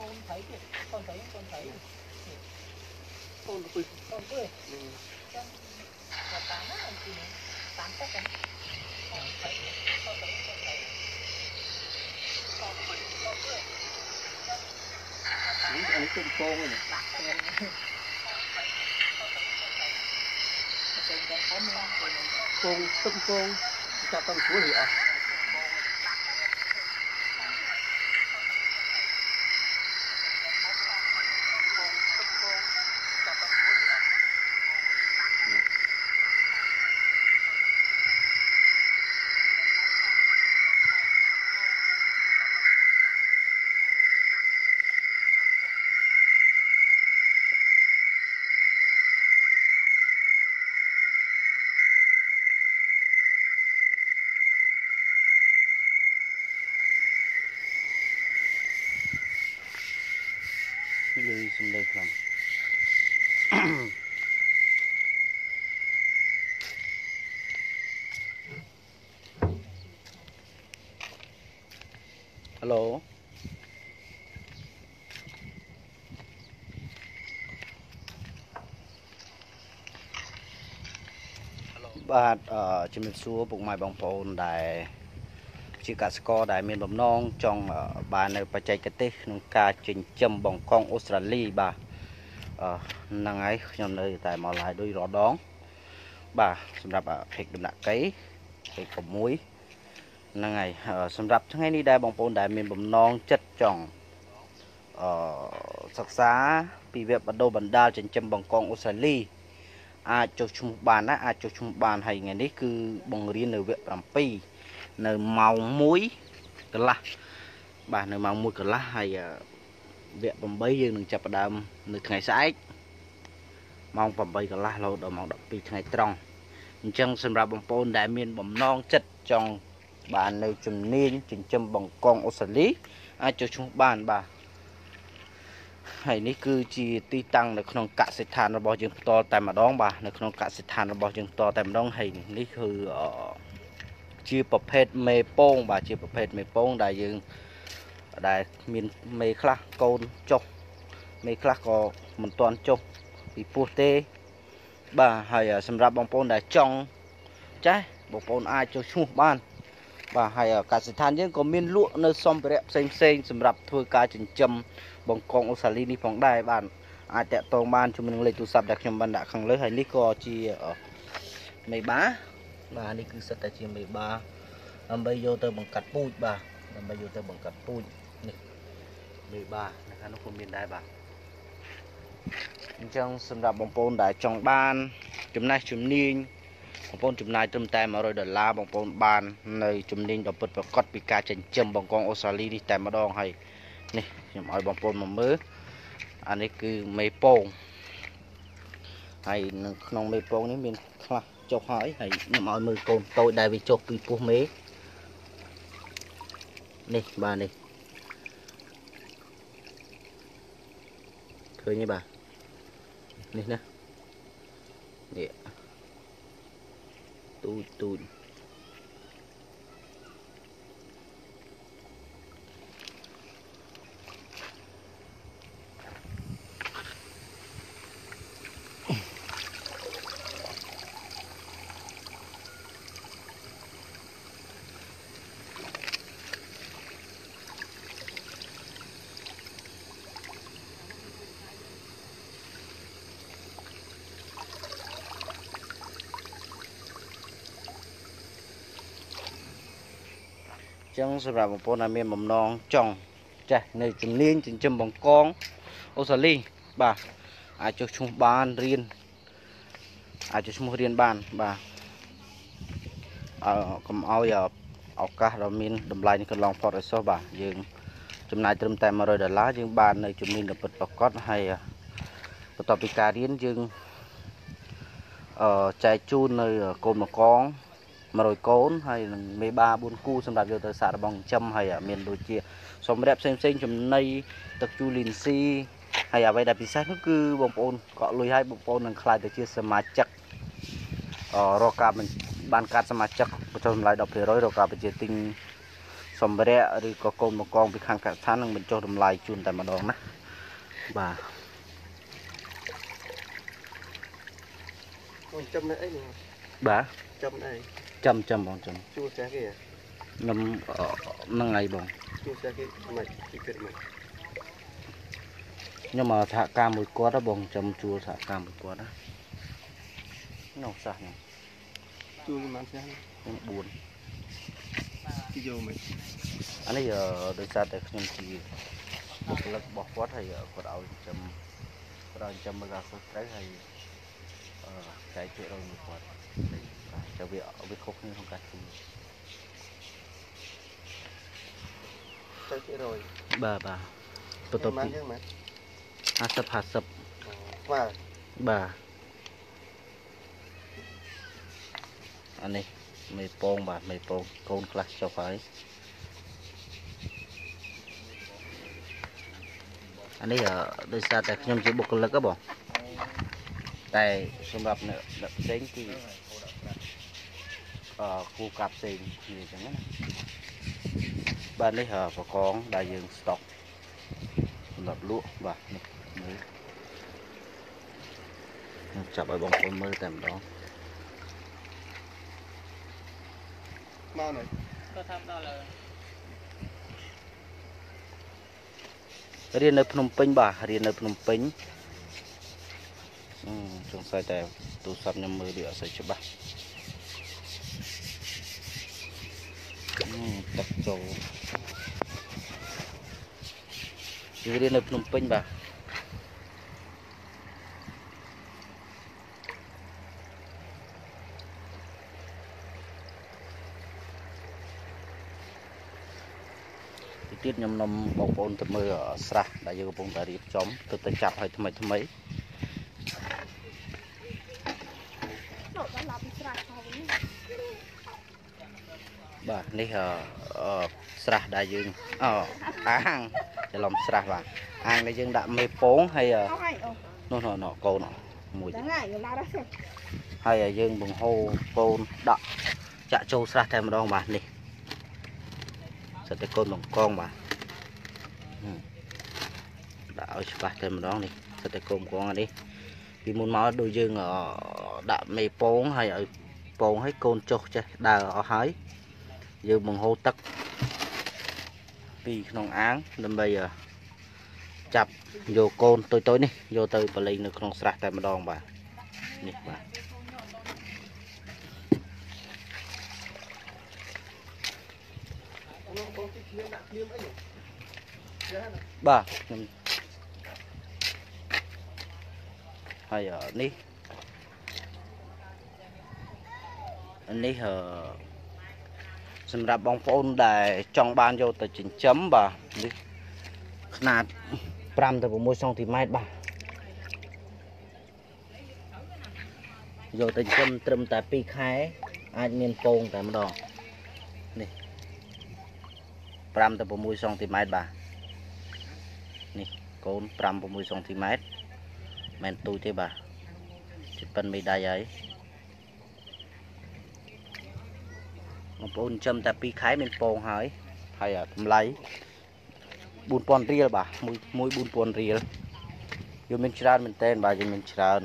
Anh tôm con này. Con tôm con, cho tôm suối thì lười xung đây lắm. Hello.បាទជំរាបសួរពុកម៉ែបងប្អូនដែលជាកសិករដែលមានបំណងចង់បាននៅបច្ចេកទេសក្នុងការចិញ្ចឹមបង្កងអូស្ត្រាលីបាទហ្នឹងហើយខ្ញុំនៅតែមកឡាយដូចរដងបាទសម្រាប់ភេកដំណាក់កៃភេក6ហ្នឹងហើយសម្រាប់ថ្ងៃនេះដែរបងប្អូនដែលមានបំណងចិត្តចង់សិក្សាពីវគ្គបណ្ដុះបណ្ដាលចិញ្ចឹមបង្កងអូស្ត្រាលីអាចចុះឈ្មោះបានណាអាចចុះឈ្មោះបានហើយថ្ងៃនេះគឺបង្រៀននៅវគ្គ7នៅម៉ោង1កន្លះបាទនៅម៉ោង1កន្លះហើយវគ្គ8យើងនឹងចាប់ផ្ដើមនៅថ្ងៃស្អែកម៉ោង8កន្លះរហូតដល់ម៉ោង12ថ្ងៃត្រង់អញ្ចឹងសម្រាប់បងប្អូនដែលមានបំណងចិត្តចង់បាននៅជំនាញចិញ្ចឹមបង្កងអូស្ត្រាលីអាចចុះឈ្មោះបានបាទហើយនេះគឺជាទីតាំងនៅក្នុងកសិដ្ឋានរបស់យើងផ្ទាល់តែម្ដងបាទនៅក្នុងកសិដ្ឋានរបស់យើងផ្ទាល់តែម្ដងហើយនេះគឺជាប្រភេទមេពងបាទជាប្រភេទមេពងដែលយើងដែលមានមេខ្លះកូនចុះមេខ្លះក៏មិនទាន់ចុះពីពោះទេបាទហើយសម្រាប់បងប្អូនដែលចង់ចេះបងប្អូនអាចចុះឈ្មោះបានបាទហើយកសិដ្ឋានយើងក៏មានលក់នៅសម្ភារៈផ្សេងសម្រាប់ធ្វើការចិញ្ចឹមបង្កងអូស្ត្រាលីនេះផងដែរបាទអាចតាក់ទងបានជាមួយនឹងលេខទូរស័ព្ទដែលខ្ញុំបានដាក់ខាងលើហើយនេះក៏ជាមេបាបាទនេះគឺសិតតែជាមេបាដើម្បីយកទៅបង្កាត់ពូជបាទដើម្បីយកទៅបង្កាត់ពូជនេះមេបានៅខាងនោះក៏មានដែរបាទអញ្ចឹងសម្រាប់បងប្អូនដែលចង់បានចំណេះជំនាញបងប្អូនចំណាយត្រឹមតែ$100បងប្អូនបាននៅជំនាញដ៏ពិតប្រាកដពីការចិញ្ចឹមបង្កងអូស្ត្រាលីនេះតែម្ដងហើយនេះខ្ញុំឲ្យបងប្អូនមកមើលអានេះគឺមេពងហើយនៅក្នុងមេពងនេះមានខ្លះចុះហើយខ្ញុំឲ្យមើលកូនតូចដែលវាចុះពីពោះមេនេះបាទនេះឃើញទេបាទនេះណានេះទូចចឹងសម្រាប់បងប្អូនដែលមានបំណងចង់ចេះនៅជំនាញចិញ្ចឹមបង្កងអូស្ត្រាលីបាទអាចចុះឈ្មោះបានរៀនអាចចុះឈ្មោះរៀនបានបាទកុំឲ្យឱកាសដ៏មានតម្លៃនេះកន្លងផុតឲ្យសោះបាទយើងចំណាយត្រឹមតែ$100យើងបាននៅជំនាញដ៏ពិតប្រាកដហើយបន្ទាប់ពីការរៀនយើងចែកជូននៅកូនបង្កង100កូនហើយនឹងមេបា4គូសម្រាប់យកទៅសាកល្បងចិញ្ចឹមហើយមានដូចជាសម្រាប់ផ្សេងចំណីទឹកជូលីនស៊ីហើយអ្វីដែលពិសេសនោះគឺបងប្អូនកក់លុយឲ្យបងប្អូននឹងខ្លាចទៅជាសមាជិករកការបានកាត់សមាជិកបញ្ចុះតម្លៃ10%រកការបញ្ជាទិញ sầm bẹ rồi có côn một con bị khang cả sáng năng mình cho đầm lầy chun tại mà đòn nè bà châm này nè bà châm này châm bông châm chua xe kìa nằm nâng ngày bông chua xe kìa mày chỉ biết mày nhưng mà thả cam một quá đó bông châm chua thả cam một quá đó nó sạch nhỉ chua mà xe cũng buồn chỉ vô mày anh ấy giờ được ra tại không chỉ một lần bỏ quá thì có đạo châm mà ra số trái hay cái chuyện đâu một quạt cho việc ở việc khúc nhưng không cả chung trái chuyện rồi bà tôi tập hát sập và bà anh này mày pong bà mày pong con class cho phải anh ấy ở đây xa tại nhầm chỉ buộc lực các bọn tại xung đột nữa đập đến thì khu cặp tiền gì chẳng hết bên đấy hờ và con đại dương stock lập lúa và mới chập ở bóng con mơ tầm đó mau này riêng nơi Phnom Penh bà riêng nơi Phnom Penh trong sai tại tụ sắp nhầm mơ địa sẽ chụp bà tập trổ riêng nơi Phnom Penh bà tiết nhầm nằm bóng bồn từ mưa ở xa đã vô bóng đã điệp chóm từ tay chạp hay thầm mấy bà này xa đã dương ăn để lòng xa và ăn để dương đã mê bốn hay nó cô nó mùi hay là dương bằng hô côn đậm chạ châu xa thêm một đòn bà này sẽ tới côn bằng con bà đã ở ba thêm một đòn đi sẽ tới côn con đi vì muốn nói đôi dương ở đạm mê bốn hay ở bốn hay côn chốt chứ đà ở hái dương bằng hô tắc vì nông án nên bây giờ chập vô côn tôi đi vô từ và lên được không sạch tại một đòn bà nè bà hay ở ní anh ní sầm rạp bóng phôn để trong ban vô từ chỉnh chấm bà nạt pram từ môi sông thì mai bà vô từ chấm trầm tại pi khai anh miền phôn tại một đòn này pram từ môi sông thì mai bà nè con pram môi sông thì mai men tôi thế bà chỉ cần mấy đai ấy một bốn trăm ta pi khái bên pong hỏi hay ở thầm lấy bùn pon riel bà mũi bùn pon riel vô mình tràn mình tên bà cho mình tràn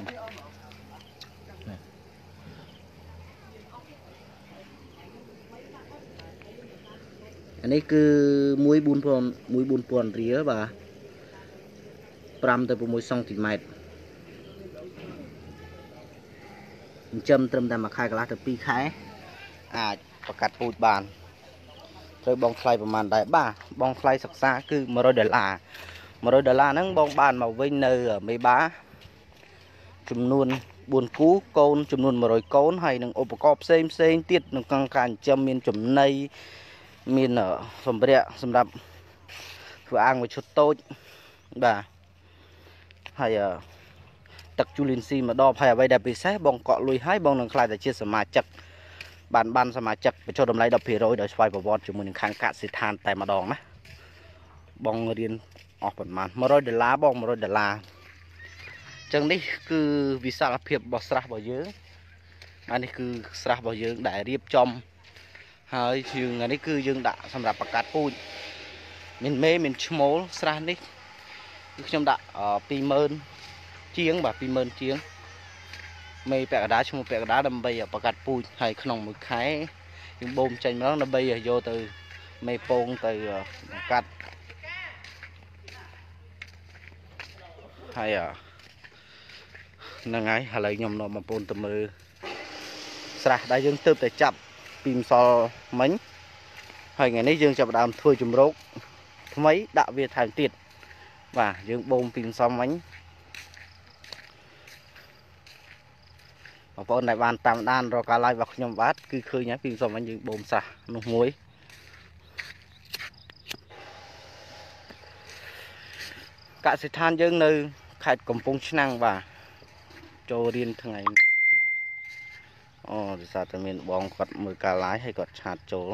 anh ấy cứ mũi bùn pon riel bà pram tới mũi song thì mệt châm trầm ta mà khai cái lá từ pi kháiประกาศปูดบานโดยบองไฟประมาณได้บ้าบองไฟสักษาคือ$100นั่งบองบานมาไว้เนอไม่บ้าจำนวนบุญกู้โกนจำนวน100โกนให้หนึ่งอุปกรณ์เซ็งติดหนึ่งการจำมีนจำในมีนสมเด็จสำหรับผู้อ่างไว้ชุดโต๊ะบ่าให้ตักจุลินทรีย์มาดอให้ไว้ได้ไปใช้บองเกาะลุยให้บองหนึ่งคลายแต่เชื่อสมาจักbanสมาชิกไปชดดำไรดับเพลโรยโดยสไปประวัติจมูกข้างกะสิทานแต่มาดองนะบองเรียนออกประมาณ$100บอง$100จังนี้คือวิสาหเพียบบอสระบ่เยอะอันนี้คือสระบ่เยอะได้เรียบจอม hơi dương ngày đấy cứ dương đã xongรับbạc cát pui mình mê mình small sra đi trong đã pi mơn chiếng bà pi mơn chiếng mê bẹ đá chung bẹ đá đâm bay ở bạc cát pui hay không một cái những bom tranh nó bay ở vô từ mê pong từ cát hay nâng ấy hay lấy nhom nó mà pon từ mưa sra đại dương tớp để chập pin so mánh hay ngày nay dương chập đàm thui chùm rốt mấy đạo việt thành tiệt và dương bom pin so mánh pon đại ban tam đan rồi cả lại vào nhom bát cứ khơi nhá pin so mánh dương bom sra nung muối cả sự than dương nơi khai cầm pung năng và cho riêng thằng ngày thì sao tụi mình bong quạt mười cá lái hay quạt chặt chỗ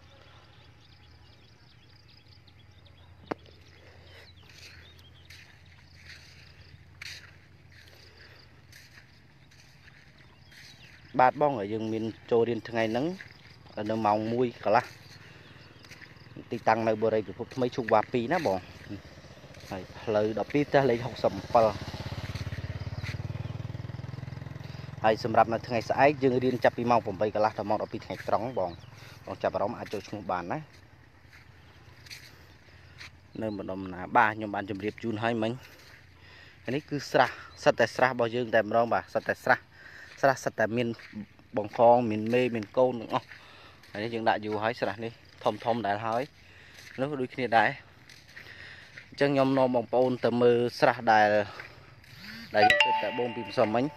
bát bong ở rừng miền cho riêng thằng ngày nắng ở nơi màu mui cả lá tì tăng nơi bờ đây được mấy chục bạc pi ná bong lời đọc pi ta lấy học sầm pờ hay sầm rạp là thằng ngày sải dương riêng chập pi màuผมไปcả lá thằng màu đọc pi thằng ngày trống bong chập ở đó mà cho chúng bàn đấy nơi một đồng là ba nhưng bạn chụp điệp chun hay mình cái này cứ sra sạch tại sra bao dương tại một bà sạch tại sra sạch tại miền bồng phong miền mê miền côn đúng không cái này dương đại dù hỏi sra đi thông đại hỏi nó đôi khi đại chân nhom no bồng pôn từ mưa sra đại tại bông bìm sầm mình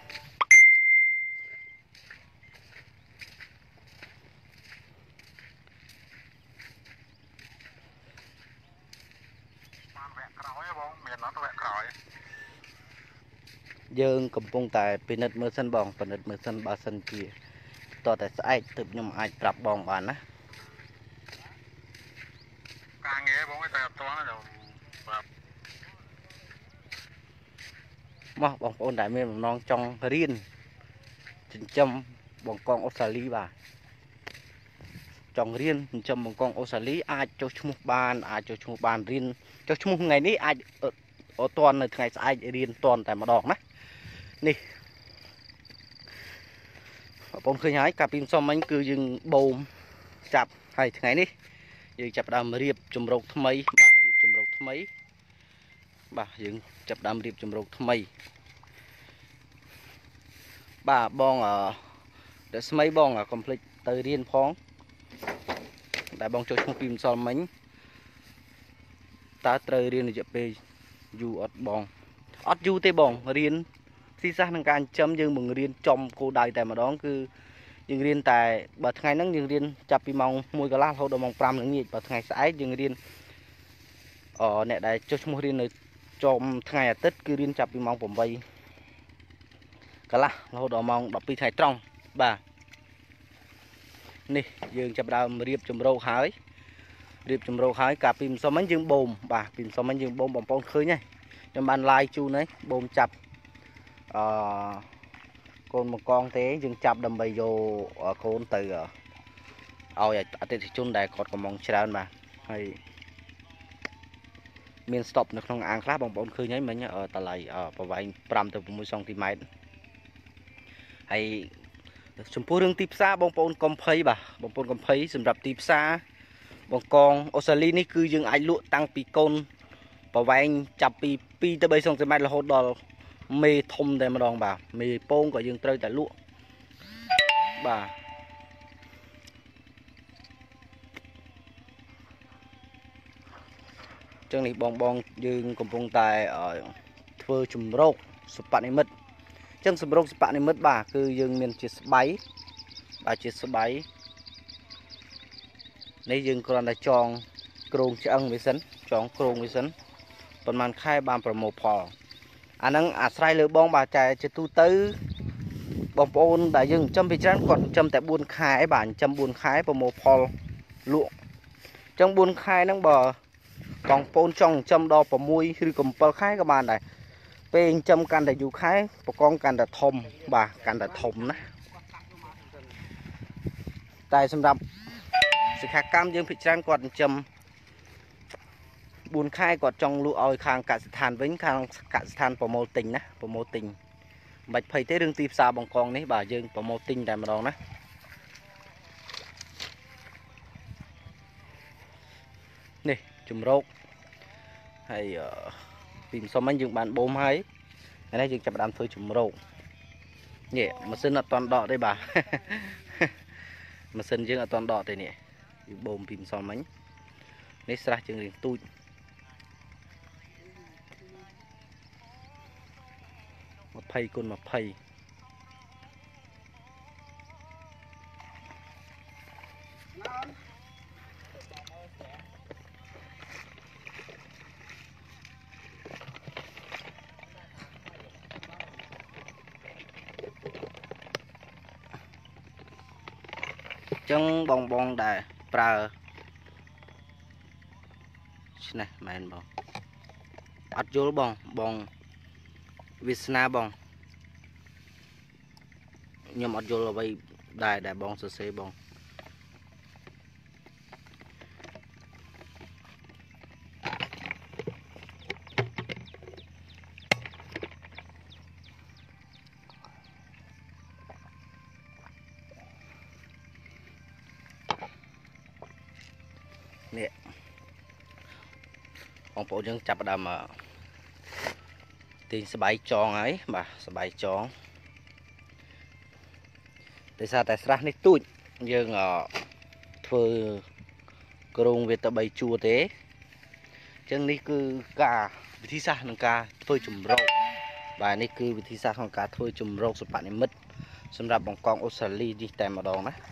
dương cầm pung tại pinnet mưa sân bong pinnet mưa sân ba sân kia to tại sai tự nhom ai trap bong bàn á càng nghe bóng cái tay to nó mà bong pôn đại miền non trong riêng chính châm bong con Australia bà trong riêng châm bong con Australia ai cho chung bàn riêng cho chung ngày ní ai ở toàn là ngày ai riêng toàn tại mà đòn đấy nè bông khơi nhái cà pin xong anh cứ dừng bồn chập hay ngày đi dừng chập đam riệp chùm rục thâm mấy bà riệp chùm rục thâm mấy bà dừng chập đam riệp chùm rục thâm mấy bà bong ở để mấy bong ở complete từ riêng phong đại bong cho chung pin xong anh ta từ riêng là chập bê dù ọt bong ọt du tê bong riêng si sa năng can chấm dương mừng riêng trong cô đại tại mà đó cứ dương riêng tại bờ ngày nắng dương riêng chập pi mong mùi cả lan hậu đầu mong pram nắng nhiệt bờ ngày sải dương riêng ở nè đại cho chung riêng này trong ngày tết cứ riêng chập pi mongผมvay cả la hậu đầu mong đọc pi ngày trong bà nè dương chập đào riệp chùm râu hái cà pim so mấy dương bồn bà pim so mấy dương bồn bông bông khơi nhá trong ban lai chu đấy bồn chập còn một con thế dừng chập đầm bầy vô con từ ôi ở đây thì chun đại cọt còn mong chờ mà hay miền stop nó không ăn khác bằng bọn khơi nháy mình nhá ở tại lại ở và vài pram từ vùng sông thì máy hay chủng phu rừng tip xa bông bồn cầm phây bà bông bồn cầm phây sầm rập tip xa bông con Australia ní cứ dừng ai lụa tăng pi con và vài chập pi tới bây sông thì máy là hốt đò mê thông đây mà đòn bà mê pôn của dương trơi tại lụa bà chân này bong dương cùng phong tài ở thưa chùm râu sụp bạn ấy mất chân sụp râu sụp bạn ấy mất bà cứ dương miền chia báy bà chia báy lấy dương còn là tròn krong chăng với sấn tròn krong với sấn còn màn khai bàn promo phò anh đang sai lừa bong bà chạy cho tu tư bong pôn đại dương châm bị chán còn châm tại buôn khai bản châm buôn khai promo phò lụa trong buôn khai năng bờ còn pôn trong châm đo và mui khi cầm bờ khai các bạn này bên châm can để du khai và con can để thom bà can để thom nè tại xâm rập สิขาកម្មយើងភិកច្រើនគាត់ចិញ្ចឹម4 ខែគាត់ចង់លក់ឲ្យខាងកសិដ្ឋានវិញខាងកសិដ្ឋានប្រមូលទិញណាប្រមូលទិញមិនបាច់ភ័យទេរឿងទីផ្សារបង្កងនេះបាទយើងប្រមូលទិញតែម្ដងណានេះជំរកហើយពីម្សិលមិញយើងបានបូមហើយថ្ងៃនេះយើងចាប់ផ្ដើមធ្វើជំរកនេះម៉ាស៊ីនអត់តាន់ដកទេបាទម៉ាស៊ីនយើងអត់តាន់ដកទេនេះយើងបូមពីម្សិលមិញនេះស្រះជើងរៀងទូច20 គុណ 20 ចឹងបងដែរប្រើឆ្នេះមែនបងអត់យល់បងវាសនាបងខ្ញុំអត់យល់អ្វីដែរបងសរសេរបងនេះបងប្អូនយើងចាប់ផ្ដើមទាញស្បៃចងហើយបាទស្បៃចងដោយសារតែស្រះនេះទូចយើងធ្វើគ្រោងវាទៅ3ជួរទេអញ្ចឹងនេះគឺការវិធីសាស្ត្រក្នុងការធ្វើជំរកបាទនេះគឺវិធីសាស្ត្រក្នុងការធ្វើជំរកសិប្បនិមិត្តសម្រាប់បង្កងអូស្ត្រាលីនេះតែម្ដងណា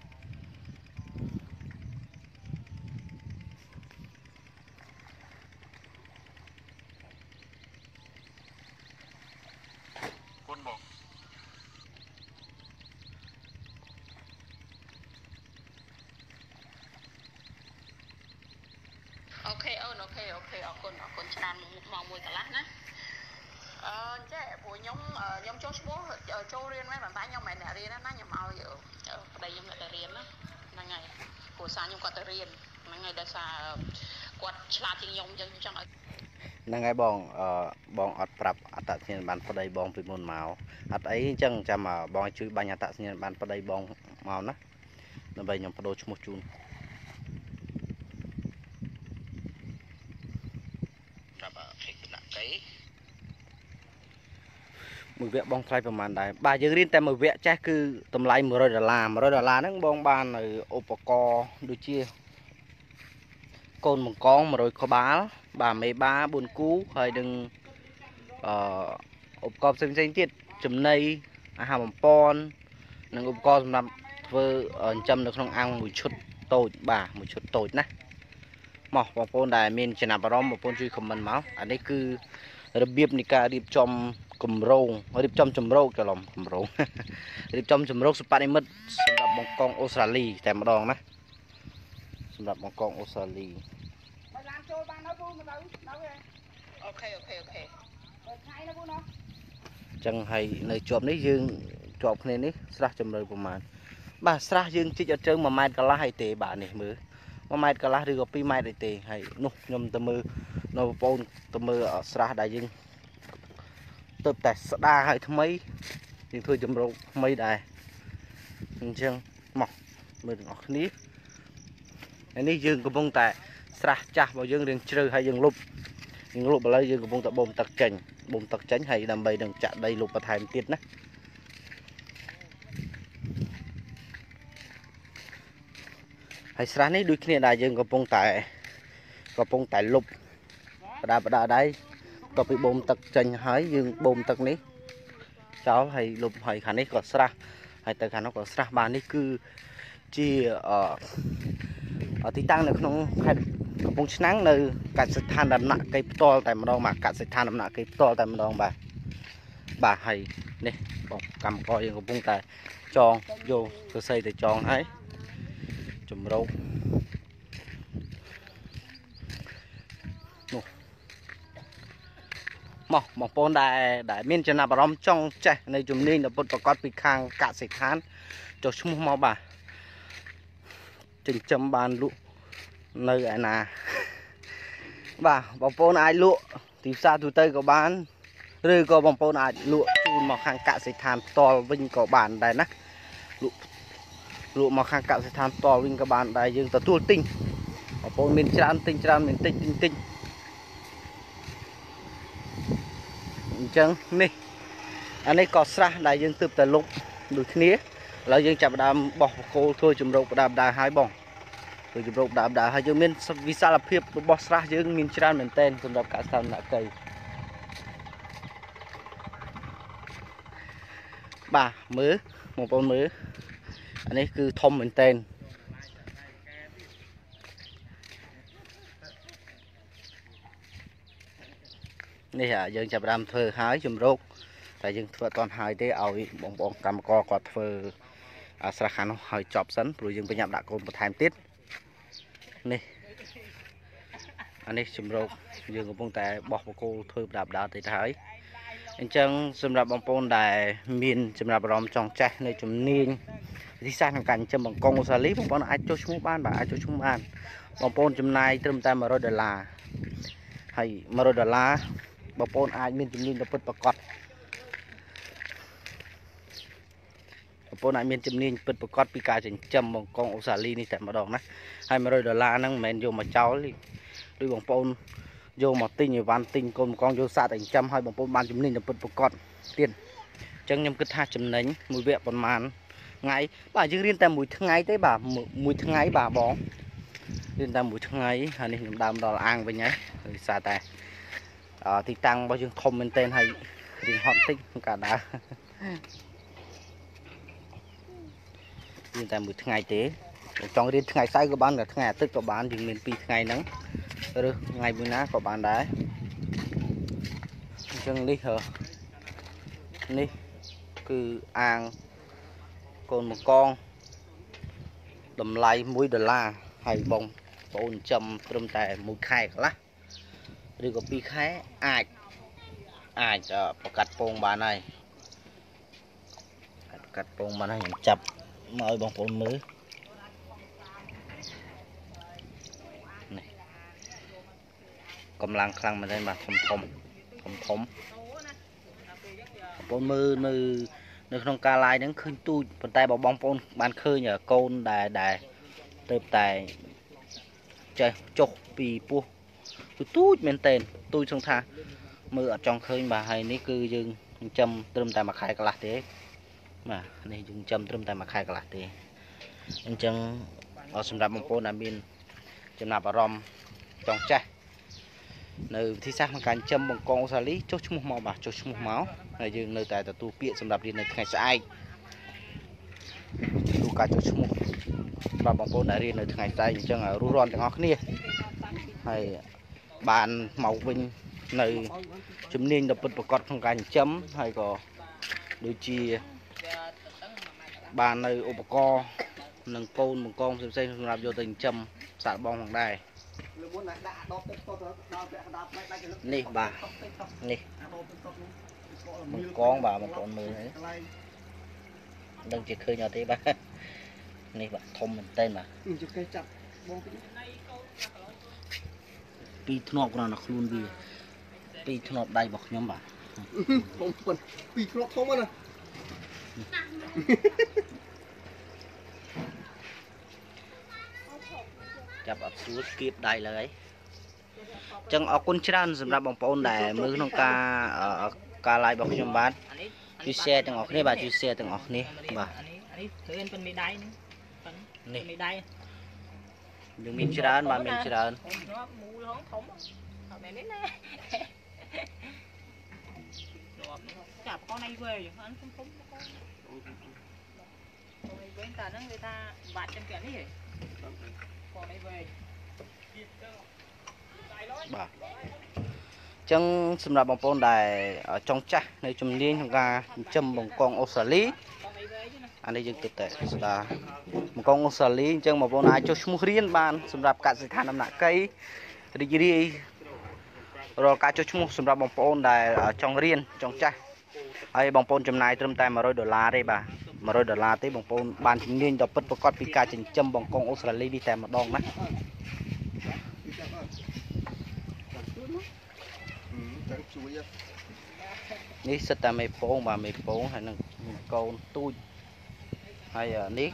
អូខេអូនអូខេអរគុណច្រើនមកមួយកន្លះណាចេះព្រោះខ្ញុំចូលឈ្មោះចូលរៀនមែនប៉ុន្តែខ្ញុំមិនអ្នករៀនណាខ្ញុំឲ្យប្តីខ្ញុំអ្នកទៅរៀនណាហ្នឹងហើយគ្រូសាខ្ញុំគាត់ទៅរៀនហ្នឹងហើយដោយសារគាត់ឆ្លាតជាងខ្ញុំអញ្ចឹងចង់ឲ្យហ្នឹងហើយបងអត់ប្រាប់អត្តសញ្ញាណប័ណ្ណប្តីបងពីមុនមកអត់អីអញ្ចឹងចាំបងជួយបាញ់អត្តសញ្ញាណប័ណ្ណប្តីបងមកណាដើម្បីខ្ញុំបដូរឈ្មោះជូនមួយវគ្គបងថ្លៃប្រហែលដែរបាទយើងរៀនតែមួយវគ្គចេះគឺតម្លៃ$100 ហ្នឹងបងបាននៅឧបករណ៍ដូចជាកូនបង្កង100 ក្បាលបាទមេបា4គូហើយនឹងឧបករណ៍ផ្សេងទៀតចំណីអាហារបំពន់និងឧបករណ៍សម្រាប់ធ្វើចិញ្ចឹមនៅក្នុងអាំងមួយឈុតតូចបាទមួយឈុតតូចណាមកបងប្អូនដែលមានចំណាប់អារម្មណ៍បងប្អូនជួយខមមិនមកអានេះគឺរបៀបនៃការរៀបចំគម្រោងរៀបចំជំរកច្រឡំគម្រោងរៀបចំជំរកសិប្បនិមិត្តសម្រាប់បង្កងអូស្ត្រាលីតែម្ដងណាសម្រាប់បង្កងអូស្ត្រាលីមកឡានចូលបានដល់ពូមកទៅអូខេបើថ្ងៃណាពូណោះអញ្ចឹងហើយនៅជាប់នេះយើងជាប់គ្នានេះស្រះជម្រៅប្រហែលបាទស្រះយើងជីកអត់ជើង1 ម៉ែត្រកន្លះអីទេបាទនេះមើល1 ម៉ែត្រកន្លះឬក៏2 ម៉ែត្រអីទេហើយនោះខ្ញុំទៅមើលនៅបងប្អូនទៅមើលស្រះដែលយើងទៅតែស្ដារឲ្យថ្មីយើងធ្វើជំរកថ្មីដែរអញ្ចឹងមកមើលទាំងអស់គ្នាហើយនេះយើងកំពុងតែស្រះចាស់របស់យើងរៀងជ្រៅហើយយើងលុបឥឡូវយើងកំពុងតែបូមទឹកចេញហើយដើម្បីនឹងចាក់ដីលុបបន្ថែមទៀតណាហើយស្រះនេះដូចគ្នាដែរយើងកំពុងតែលុបបដាដែរក៏ពីបូមទឹកចេញហើយយើងបូមទឹកនេះចោលហើយលុបហើយខាងនេះក៏ស្រះហើយទៅខាងនោះក៏ស្រះបាទនេះគឺជាទីតាំងនៅក្នុងខេត្តកំពង់ឆ្នាំងនៅកសិដ្ឋានដំណាក់កេយផ្ទាល់តែម្ដងបាទកសិដ្ឋានដំណាក់កេយផ្ទាល់តែម្ដងបាទហើយនេះបងកម្មករយើងកំពុងតែចងយកសរសៃទៅចងហើយជំរកនោះមកបងប្អូនដែលមានចំណាប់អារម្មណ៍ចង់ចេះនៅជំនាញដែលពុតប្រកបពីខាងកសិដ្ឋានចុះឈ្មោះមកបាទ chỉnh châm bàn lụ nơi ai nà bà bóng bồn ai lụ thì xa tụi tây có bán rồi có bóng bồn ai lụ chùn mà khang cạ sẽ than to vinh có bàn đây nè lụ mà khang cạ sẽ than to vinh có bàn đây nhưng ta tua tinh bóng bồn mình tràn mình tinh chân nè anh ấy có xa đại dương từ từ lúc được khía là dương chạm đàm bỏ cô thôi chùm rộng đàm đà hai bóng rồi chùm rộng đàm đà hai dương miên vì sao là phiếp bỏ xa dương miên tràn mình tên chùm rộng cả sao nạ cây bà mớ một con mớ anh ấy cứ thông mình tên này hả dương chạm đàm thơ hái chùm rộng tại dương thưa toàn hai thế ỏi bong bong cầm co quạt phơ sra khăn hơi chọc sẵn rồi dương phải nhập đã côn một time tiết nè anh ấy chùm râu dương của bông tại bỏ một cô thôi đạp đá tới thái anh chân xâm nhập bong bông đài miền xâm nhập ròm tròn chạy nơi chùm niên đi sang thằng cảnh châm bằng con xà lý bong bông ai cho chúng ban bà ai cho chúng ban bong bông chùm này trâm tay mà rồi đờ là hay mà rồi đờ là bong bông ai miền chùm niên đã bật bạc cọt bông này miền châm niên bật bật cọt pika chỉnh châm bằng con xà lý này tại mà đòn nè hay mà rồi đờ là năng mền vô mà cháu đi đôi bong bông vô một tinh nhiều van tinh con vô xa thành trăm hai bong bông ban chấm ninh là bật bật cọt tiền chân nhâm cứ tha chấm nấy mùi vẹn còn màn ngày bà chứ riêng ta mùi thương ngày tới bà mùi thương ngày bà bó riêng ta mùi thương ngày hay nên đam đó là ăn với nhé xa ta thì tăng bao nhiêu không bên tên hay thì họ tinh cả đã riêng ta mùi thương ngày tế trong riêng thương ngày sai của bạn là thương ngày tức của bạn thì mình pi thương ngày nắng rồi ngày buổi ná của bạn đấy chân đi hả đi cứ ăn còn một con đầm lay mũi đờ la hay bông bồn châm trâm tè mũi khai cả lá đi có pi khai ai cắt bông bà này cắt bông bà này chập mời bông bồn mới cầm lăng khăn mà đây mà thom bông mưa nơi trong ca lai đứng khơi tu bàn tay bảo bông bông bàn khơi nhờ côn đài tệp tài chơi chọc pì pu tu men tên tôi trong tha mưa ở trong khơi mà hay ní cư dừng châm trâm tài mà khai cả lạt thế mà này dùng châm trâm tài mà khai cả lạt thế anh chân ở sầm đạp bông bông làm bên châm nạp vào rom trong chai nơi thì sao càng châm bằng con xà lý chốt chung màu bà chốt chung máu này dừng nơi tại tu piện sầm đạp đi nơi ngày sai tu cả chốt chung và bằng bông đã đi nơi ngày sai chân ở ru ron chẳng ngó kia hay bạn màu vinh nơi chấm niên đập bật cọt không càng chấm hay có đôi chi bàn nơi ô bạc co nâng côn một con xem làm vô tình châm xả bong hoàng đài nè bà nè một con bà một con mười đấy đừng chỉ khơi nhỏ thế bà nè bà thông mình tên mà pi thọp còn nó luôn đi pi thọp đây bọc nhóm bà pi thọp không á nè chập ập xuống kịp đây là ấy chân ở con trăn sầm ra bóng bóng để mới nông ca lại bọc nhóm bán chia xe từng ngọc này bà chia xe từng ngọc này bà nè đừng miên trăn bà miên trăn chả con này về anh không với người ta vặt chân kiện đi con này về bà chân sầm ra bóng bóng để ở trong cha nơi chùm liên chúng ta châm bằng con ô xà lý anh ấy dừng tự tệ là một con ô xà lý chân một con ai cho chúng riêng bàn sầm ra cả sự than nằm nặng cây đi rồi cả cho chúng sầm ra bóng bóng để ở trong riêng trong cha hay bóng bóng chùm này trâm tay mà rồi $1 đây bà $100ទេបងប្អូនបានជំនាញដល់ពិតប្រកបពីការចិញ្ចឹមបង្កងអូស្ត្រាលីនេះតែម្ដងណា chẳng chui á នេះសិតតែមេពងបាទមេពងហើយនឹងកូនទូចហើយនេះ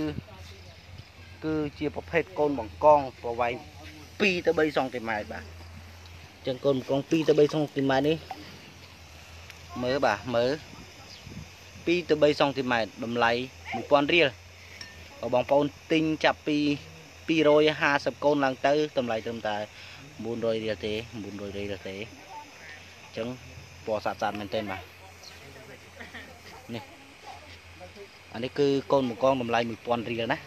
គឺជាប្រភេទកូនបង្កងប្រវែង2 ទៅ 3 សង់ទីម៉ែត្របាទអញ្ចឹងកូនបង្កង2 ទៅ 3 សង់ទីម៉ែត្រនេះមើលបាទមើល 2 ទៅ 3 សង់ទីម៉ែត្រតម្លៃ 1000 រៀលបើបងប្អូនទិញចាប់ពី 250 កូនឡើងទៅតម្លៃត្រឹមតែ900 រៀលទេ900 រៀលទេអញ្ចឹងពណ៌ស្អាតៗមែនទែនបាទនេះអានេះគឺកូនបង្កងតម្លៃ 1000 រៀលណា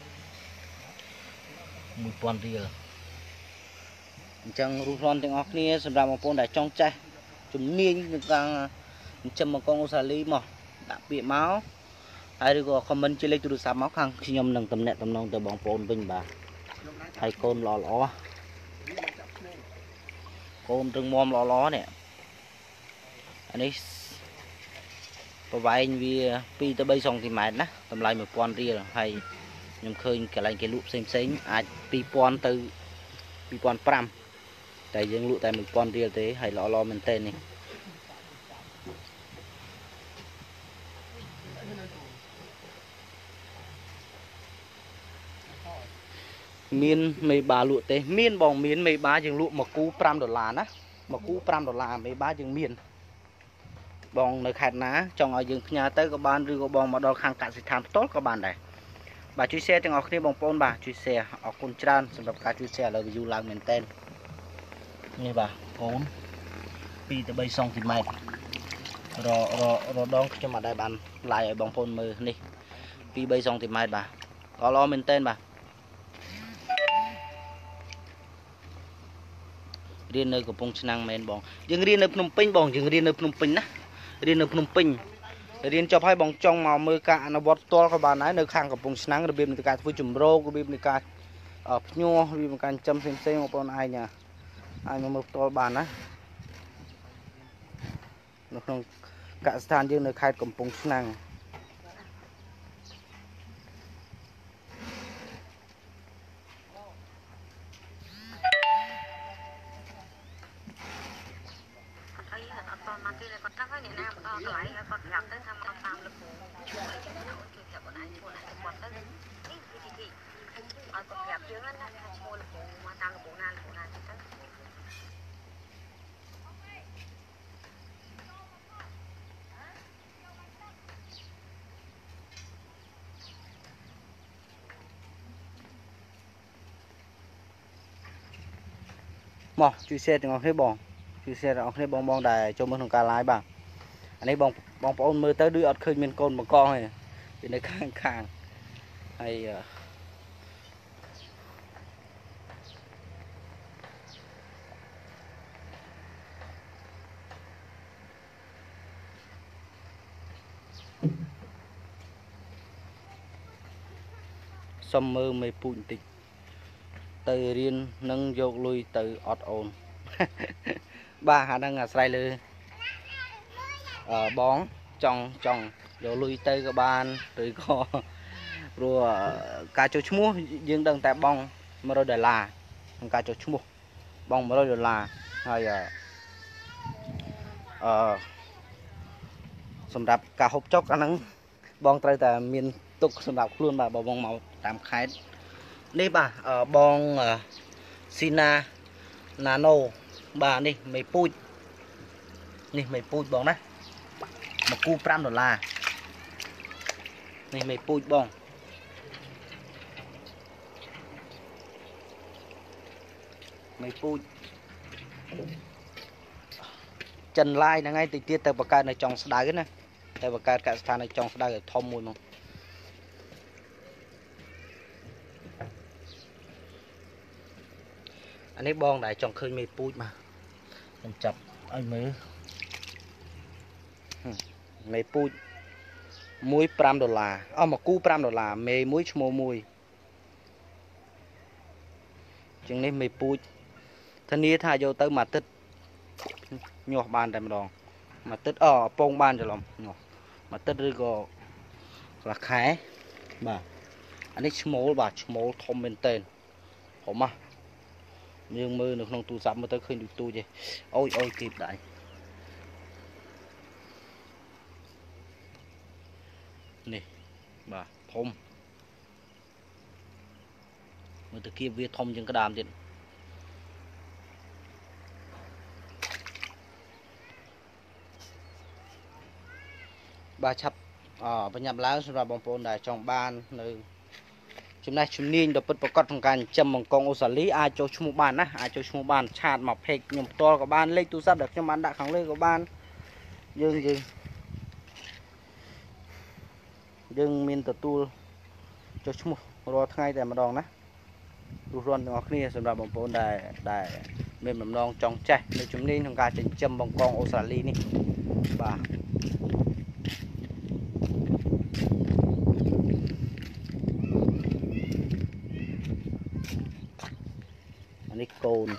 1000 រៀលអញ្ចឹងរូបរាងទាំងអស់គ្នាសម្រាប់បងប្អូនដែលចង់ចេះជំនាញក្នុងការចិញ្ចឹមបង្កងអូស្ត្រាលីមកដាក់ពាក្យមកហើយឬក៏ comment ជាលេខទូរស័ព្ទមកខាងខ្ញុំនឹងតំណែងតំណងទៅបងប្អូនវិញបាទហើយកូនល្អល្អកូនរឹងមាំល្អល្អនេះអានេះប្រវែងវា 2 ទៅ 3 សង់ទីម៉ែត្រណាតម្លៃ 1000 រៀលហើយខ្ញុំឃើញកន្លែងគេលក់ផ្សេងអាច 2000 ទៅ 2500 តែយើងលក់តែ 1000 រៀលទេហើយល្អល្អមែនតើនេះមានមេបាលក់ទេមានបងមានមេបាយើងលក់មួយគូ$5ណាមួយគូ$5មេបាយើងមានបងនៅខេត្តណាចង់ឲ្យយើងផ្ញើទៅក៏បានឬក៏បងមកដល់ខាងកសិដ្ឋានផ្ទាល់ក៏បានដែរបាទជួយ share ទាំងអស់គ្នាបងប្អូនបាទជួយ share អរគុណច្រើនសម្រាប់ការជួយ share ឥឡូវ view ឡើងមែនតើនេះបាទកូន 2 ទៅ 3 សង់ទីម៉ែត្ររដងខ្ញុំអត់ដែលបាន live ឲ្យបងប្អូនមើលនេះ 2 3 សង់ទីម៉ែត្របាទល្អមែនតើបាទរៀននៅកំពង់ឆ្នាំងមែនបងយើងរៀននៅភ្នំពេញបងយើងរៀននៅភ្នំពេញណារៀននៅភ្នំពេញរៀនចប់ហើយបងចង់មកមើលការអនុវត្តផ្ទាល់ក៏បានដែរនៅខាងកំពង់ឆ្នាំងរបៀបនៃការធ្វើជំរោគរបៀបនៃការភ្ញាស់របៀបនៃការចិញ្ចឹមផ្សេងៗបងប្អូនអាចមកមើលផ្ទាល់បានណានៅក្នុងកសិដ្ឋានយើងនៅខេត្តកំពង់ឆ្នាំងមកជួយ share ទាំងអស់គ្នាបងជួយ share ទាំងអស់គ្នាបងដែលចូលមើលក្នុងការ live បាទអានេះបងប្អូនមើលទៅដូចអត់ឃើញមានកូនបង្កងទេពីនៅខាងហើយសុំមើលមេពូជបន្តិចទៅរៀននឹងយកលុយទៅអត់អូនបាទអាហ្នឹងអាស្រ័យលើបងចង់យកលុយទៅក៏បានឬក៏ព្រោះការចូលឈ្មោះយើងដឹងតែបង$100ក្នុងការចូលឈ្មោះបង$100ហើយសម្រាប់ការហូបចុកអាហ្នឹងបងត្រូវតែមានទុកសម្រាប់ខ្លួនបាទបងមកតាមខេត្តនេះបាទបងស៊ីណាណាណូបាទនេះមេពូជនេះមេពូជបងណាមួយគូ$5នេះមេពូជបងមេពូជចិនឡាយហ្នឹងឯងតិចទៀតទៅបង្កើតនៅចុងស្ដៅណាទៅបង្កើតកសិដ្ឋាននៅចុងស្ដៅឲ្យធំមួយមកអានេះបងដែលចង់ឃើញមេពូជបាទខ្ញុំចាប់ឲ្យមើលមេពូជមួយ$5មួយគូ$5មេមួយឈ្មោះមួយជាងនេះមេពូជធានាថាយកទៅមួយអាទិត្យញាស់បានតែម្ដងមួយអាទិត្យពងបានច្រឡំញាស់មួយអាទិត្យឬក៏ là khé bà anh ấy small bà small thom bên tên hổm à nhưng mưa được không tu sắm mà tới khi được tu gì ôi ôi kịp đại nè bà thom mà từ kia viết thom trên cái đàm điện bà chập bà nhập lá ra bóng phôn đại trong ban nơi chúng này chúng niên đập bật bật trong càng châm bằng con ô xử lý ai cho chúng một bàn á ai cho chúng một bàn chặt mà phê nhầm to của ban lấy tu sắp được cho bạn đã kháng lên của ban dương min tự tu cho chúng rồi ngay tại mà đòn á tu run ngọc kia sầm bóng phôn đại bên mầm non trong chè nơi chúng niên trong càng châm bằng con ô xử lý này bà anh côn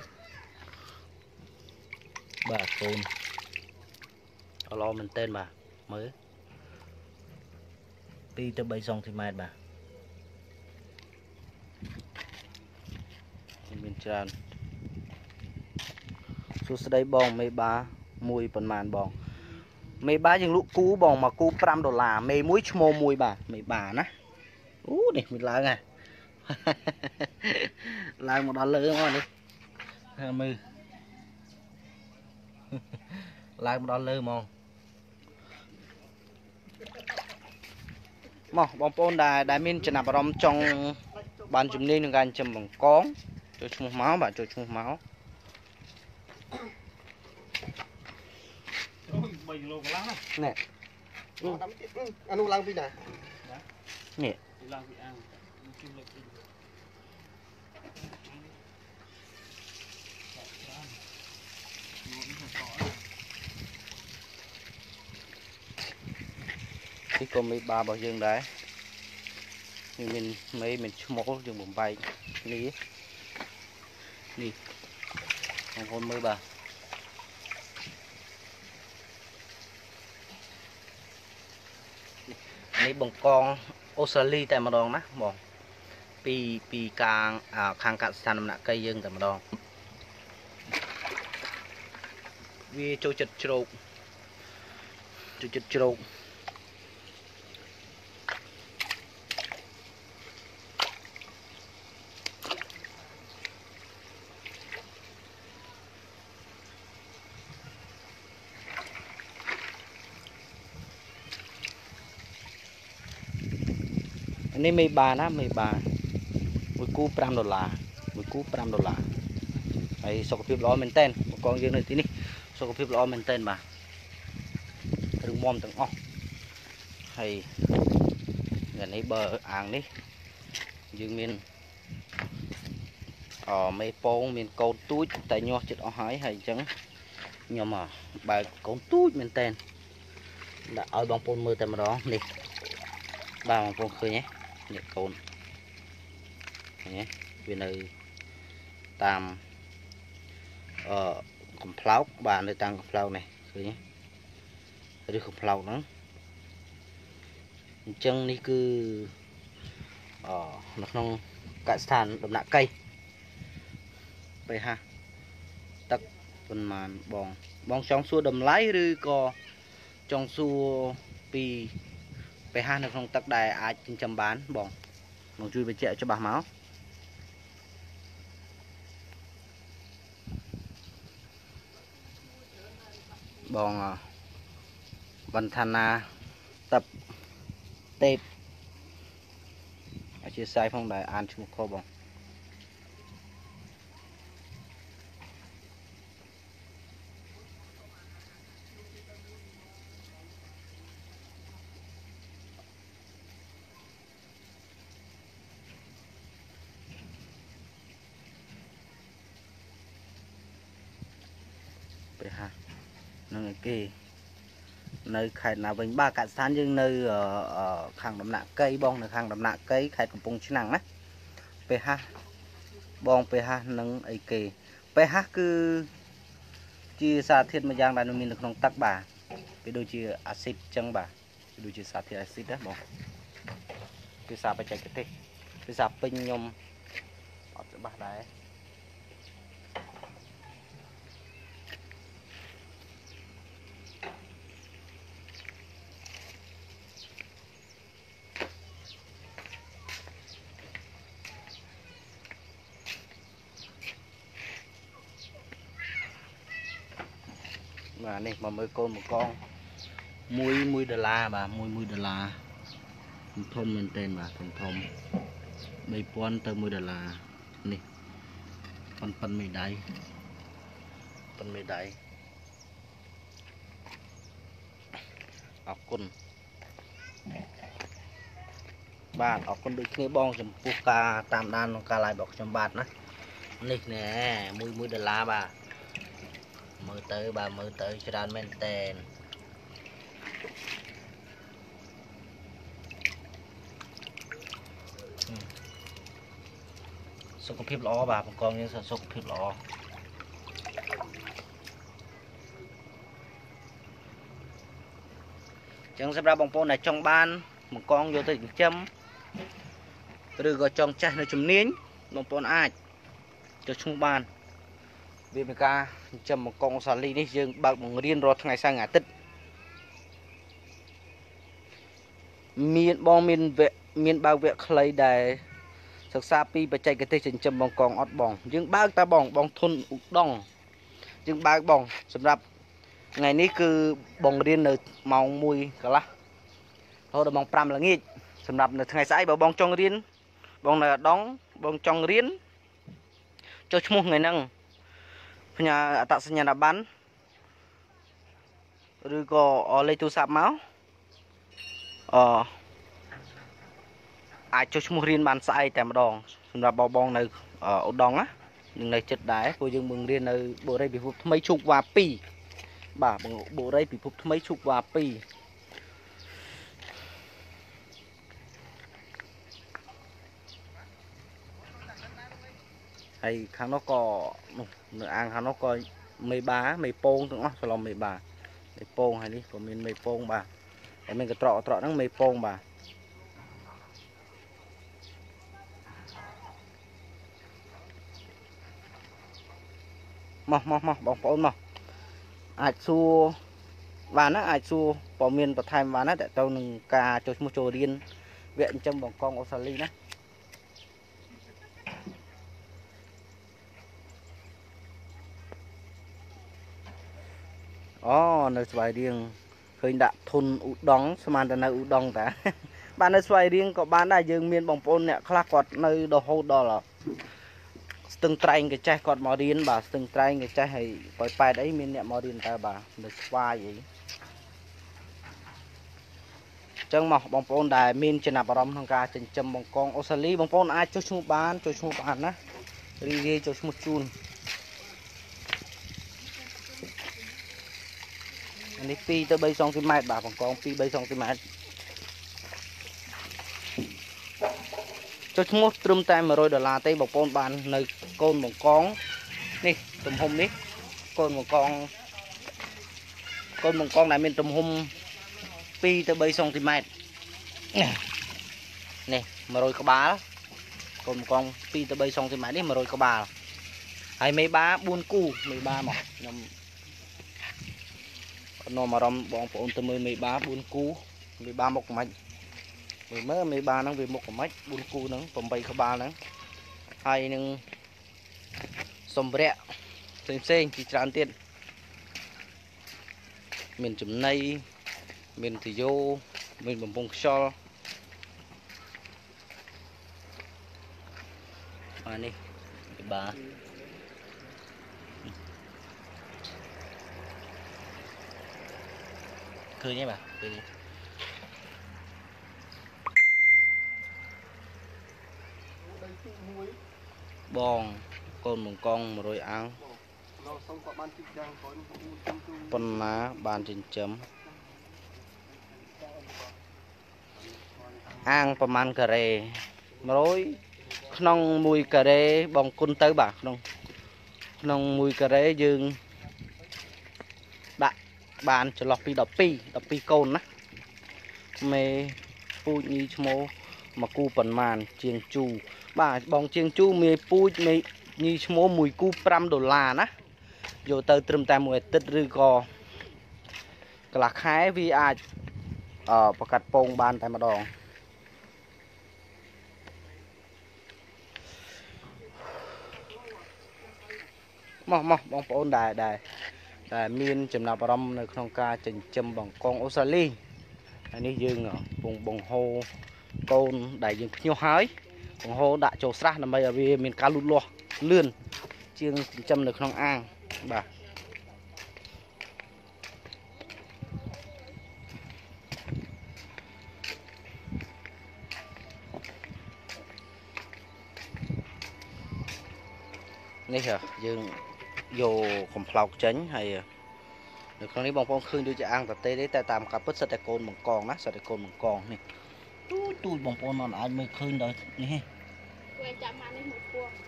bà côn lo mình tên bà mới đi tới bay xong thì mai bà mình tràn số đây bong mấy ba mùi phần màn bong mấy ba những lũ cú bong mà cú $5 mấy muối chmo mùi bà mấy bà ná này mình lại nè lại $1 ngon đi มือ lại $1 mong bong bóng đài min chân nạp rõm trong bàn chùm nên được gan châm bằng con cho chung máu bạn cho chung máu nè anh lang đi nè nè thì có mấy ba bảo dương đấy mình mổ dương bụng bay ní đi không hôn mấy bà ní bằng con Australia tại mà đòn á bọn pi càng khang cạn sàn nạ cây dương tại mà đòn vì châu chật trâuนี่mấy bà na mấy bà một cú $5 một cú $5 ấy số phim lo mình tên một con dương này tí ní số phim lo mình tên bà đừng mom từng óc hay gần ấy bờ áng đi dương miền mấy phong miền câu túi tại nhau chết ở hỏi hay chẳng nhưng mà bà câu túi mình tên đã ở bằng phôn mưa tại mà đó đi ba bằng phôn khơi nhé nhẹ cồn nhé bên này tam cầm pháo bà nơi tăng cầm pháo này khơi nhé đi cầm pháo nữa chân đi cứ nó không cả sàn đầm nạ cây vậy ha tắc phần màn bong trong xua đầm lái rư co trong xua pi về hai được không tắc đài ai trên chấm bán bong chui về chợ cho bà máu bong văn thana tập tệp chia sai phong đài an chung kho bong ha nơi kia nơi khai nào với ba cạn san nhưng nơi ở khang đầm nạ cây bong nơi khang đầm nạ cây khai cầm pung chức năng á ph bong ph nâng ấy kì ph cứ chia xa thiết mà giang đại mình được nông tắc bà cái đôi chia axit chân bà đôi chia xa thiết axit đó bong ភាសាបច្ចេកទេសភាសាពេញខ្ញុំអត់ច្បាស់ដែរបាទនេះមកមើលកូនបង្កង1 ដុល្លារបាទ1 ដុល្លារធំមែនទែនបាទធំ3000ទៅ1 ដុល្លារនេះប៉ុនមេដៃអរគុណបាទអរគុណដូចគ្នាបងចំពោះការតាមដានក្នុងការ live របស់ខ្ញុំបាទណានេះណែ1 ដុល្លារបាទមើលទៅច្រើនមែនតើសុខភាពល្អបាទបង្កងយើងសុខភាពល្អចឹងសម្រាប់បងប្អូនដែលចង់បានបង្កងយកទៅចិញ្ចឹមឬក៏ចង់ចេះនៅជំនាញបងប្អូនអាចចុះឈ្មោះបានវាមានការចិញ្ចឹមបង្កងអូស្ត្រាលីនេះយើងបើកបង្រៀនរាល់ថ្ងៃសៅរ៍អាទិត្យមានបើកវគ្គខ្លីដែលសិក្សាពីបច្ចេកទេសចិញ្ចឹមបង្កងអត់បងយើងបើកតែបងធុនឧដុង្គយើងបើកបងសម្រាប់ថ្ងៃនេះគឺបង្រៀននៅម៉ោង 1 កន្លះរហូតដល់ម៉ោង 5 ល្ងាចសម្រាប់នៅថ្ងៃស្អែកបើបងចង់រៀនបងនៅឧដុង្គបងចង់រៀនចុះឈ្មោះថ្ងៃហ្នឹងផ្ញើអត្តសញ្ញាណប័ណ្ណឬក៏លេខទូរស័ព្ទមកអាចចុះឈ្មោះរៀនបានស្អែកតែម្ដងសម្រាប់បងនៅឧដុង្គណានឹងនៅចិត្តដែរព្រោះយើងបង្រៀននៅបុរីពិភពថ្មីឈូកវ៉ា2បាទបុរីពិភពថ្មីឈូកវ៉ា2ហើយខាងនោះក៏នៅអាងខាងនោះក៏មេមេពងទាំងអស់ច្រឡំមេពងហើយនេះក៏មានមេពងបាទហើយមានកត្រកហ្នឹងមេពងបាទមកបងប្អូនមកអាចសួរបានណាអាចសួរព័ត៌មានបន្ថែមបានណាតើទៅនឹងការចុះឈ្មោះចូលរៀនវគ្គចិញ្ចឹមបង្កងអូស្ត្រាលីណានៅស្វាយរៀងឃើញដាក់ធុនឧដុង្គស្មានតែនៅឧដុង្គតាបាទនៅស្វាយរៀងក៏បានដែរយើងមានបងប្អូនអ្នកខ្លះគាត់នៅរហូតដល់ស្ទឹងត្រែងកចេះគាត់មករៀនបាទស្ទឹងត្រែងកចេះហើយប៉ោយប៉ែតអីមានអ្នកមករៀនតើបាទនៅស្វាយអីចឹងមកបងប្អូនដែលមានចំណាប់អារម្មណ៍ក្នុងការចិញ្ចឹមបង្កងអូស្ត្រាលីបងប្អូនអាចចុះឈ្មោះបានណារីករាយចុះឈ្មោះជូននេះ2 ទៅ 3 សង់ទីម៉ែត្របាទបង្កង 2 3 សង់ទីម៉ែត្រចុះឈ្មោះត្រឹមតែ100 ដុល្លារទេបងប្អូនបាននៅកូនបង្កងនេះទំហំនេះកូនបង្កងដែលមានទំហំ2 ទៅ 3 សង់ទីម៉ែត្រនេះ100 ក្បាលកូនបង្កង2 ទៅ 3 សង់ទីម៉ែត្រនេះ100 ក្បាលហើយមេបា4 គូមេបាមកខ្ញុំនាំអារម្មណ៍បងប្អូនទៅមើលមេបា4 គូមេបាមុខមិនមើលមេបាហ្នឹងវាមុខមិន4 គូហ្នឹង8 ក្បាលហ្នឹងហើយនឹងសម្ភារៈផ្សេងជាច្រើនទៀតមានចំណីមានទយោមានបំពង់ខ្យល់នេះមេបាឃើញទេបាទឃើញបងកូនបង្កង100 អាំងប៉ុណ្ណាបានចិញ្ចឹមអាំងប្រមាណការ៉េ100ក្នុង1ការ៉េបងគុណទៅបាទក្នុង1ការ៉េយើងដាក់បានចន្លោះពី12 កូនណាមេពូជញីឈ្មោះ mà cu phần màn chiêng chu bà bong chiêng chu mì pui mì như mua mùi cu $5 ná vô tới trùm tay mùi tích rư gò là khái vì ai ở và cắt bông ban tay mà đòn mò bong bóng đài miên chùm nào bà râm nơi không ca trình châm bằng con Australia này ní dương ở vùng bồng hồ con đại dương nhiều hái bồng hồ đã trổ sát là bây giờ vì miền cá lụt lo lươn chiêng châm được không an bàនេះយើងយកកំប្លោកចេញហើយនៅក្នុងនេះបងប្អូនឃើញដូចជាអាំងតេទេតែតាមការពិតសិតតែកូនបង្កងណាសិតតែកូនបង្កងនេះទូចបងប្អូនមិនអាចមើលឃើញដល់នេះទេគួរចាំមកនេះមួយពង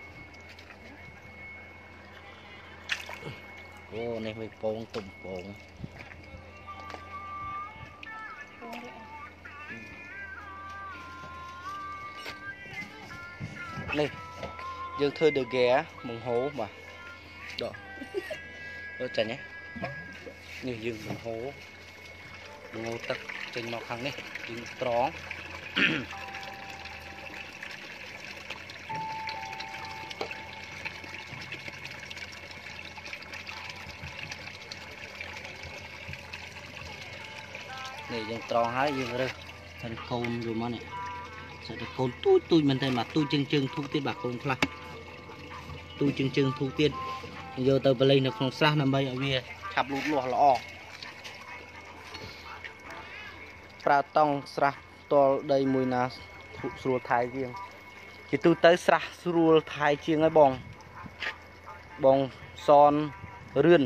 អូនេះមួយពងទុំពងនេះយើងធ្វើដឺហ្គេបង្ហូបាទដកចូលចាញ់នេះយើងបង្ហូទឹកចេញមកខាងនេះយើងត្រង់នេះយើងត្រង់ហើយយើងរើសតែកូនរួមមកនេះតែកូនទូចមែនទេបាទទូចជើងធូបទៀតបាទកូនខ្លះទូចជើងធូបទៀតយកទៅបល័យនៅក្នុងស្រះដើម្បីឲ្យវាឆាប់លូតលាស់ល្អប្រើតង់ស្រះផ្ទាល់ដីមួយណាស្រួលថែជាងជាទូទៅស្រះស្រួលថែជាងហើយបងសនរឿន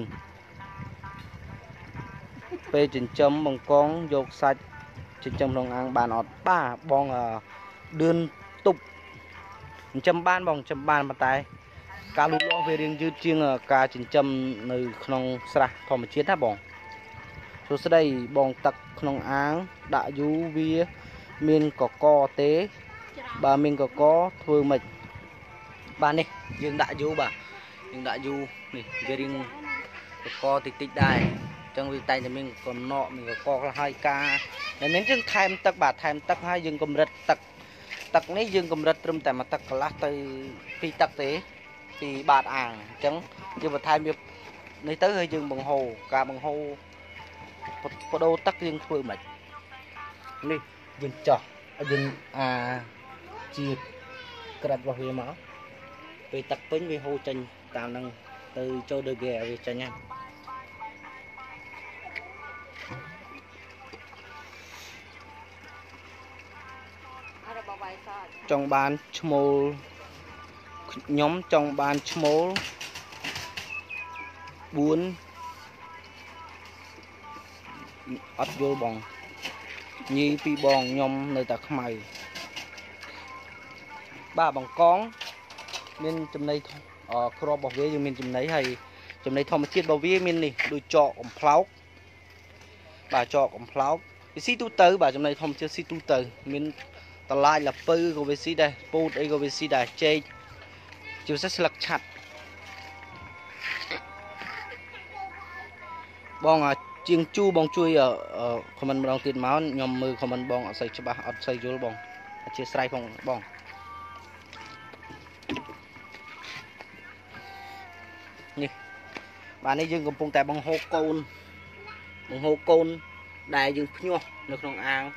ពេលចិញ្ចឹមបង្កងយកសាច់ចិញ្ចឹមក្នុងអាងបានអត់បាទបងដឿនទប់ចិញ្ចឹមបានបងចិញ្ចឹមបានប៉ុន្តែការលូតលាស់វារៀងយឺតជាងការចិញ្ចឹមនៅក្នុងស្រះធម្មជាតិណាបងសួស្តីបងទឹកក្នុងអាងដាក់យូរវាមានកកទេបើមានកកធ្វើម៉េចបាទនេះយើងដាក់យូរបាទយើងដាក់យូរនេះវារៀងកកតិចដែរអញ្ចឹងវាតែងតែមានកណកមានកកខ្លះហើយការតែមានយើងថែមទឹកបាទថែមទឹកហើយយើងកម្រិតទឹកនេះយើងកម្រិតត្រឹមតែមួយទឹកកន្លះទៅ2ទឹកទេពីបាតអាងអញ្ចឹងយើងបន្ថែមវានេះទៅហើយយើងបង្ហូរការបង្ហូរបដូរទឹកយើងធ្វើមិននេះយើងចោះយើងជាក្រាត់របស់វាមកពេលទឹកពេញវាហូរចេញតាមនឹងទៅចូលដល់វាចេញហ្នឹងចង់បានឈ្មោលខ្ញុំចង់បានឈ្មោល4អត់យល់បងញីពីបងខ្ញុំនៅតែខ្មៅបាទបង្កងមានចំណីគ្រាប់របស់វាយើងមានចំណីហើយចំណីធម្មជាតិរបស់វាមាននេះដូចចកកំប្លោកបាទចកកំប្លោកវាស៊ីទូទៅបាទចំណីធម្មជាតិស៊ីទូទៅមានតឡាយលពៅក៏វាស៊ីដែរពោតអីក៏វាស៊ីដែរចេកជាពិសេសស្លឹកឆាត់បងជាងជូបងជួយខមមិនម្ដងទៀតមកខ្ញុំមើលខមមិនបងអត់សូវច្បាស់អត់សូវយល់បងអធិស្ឋានផងបងនេះបាទនេះយើងកំពុងតែបង្ហូរកូនដែលយើងភ្ញាស់នៅក្នុងអាង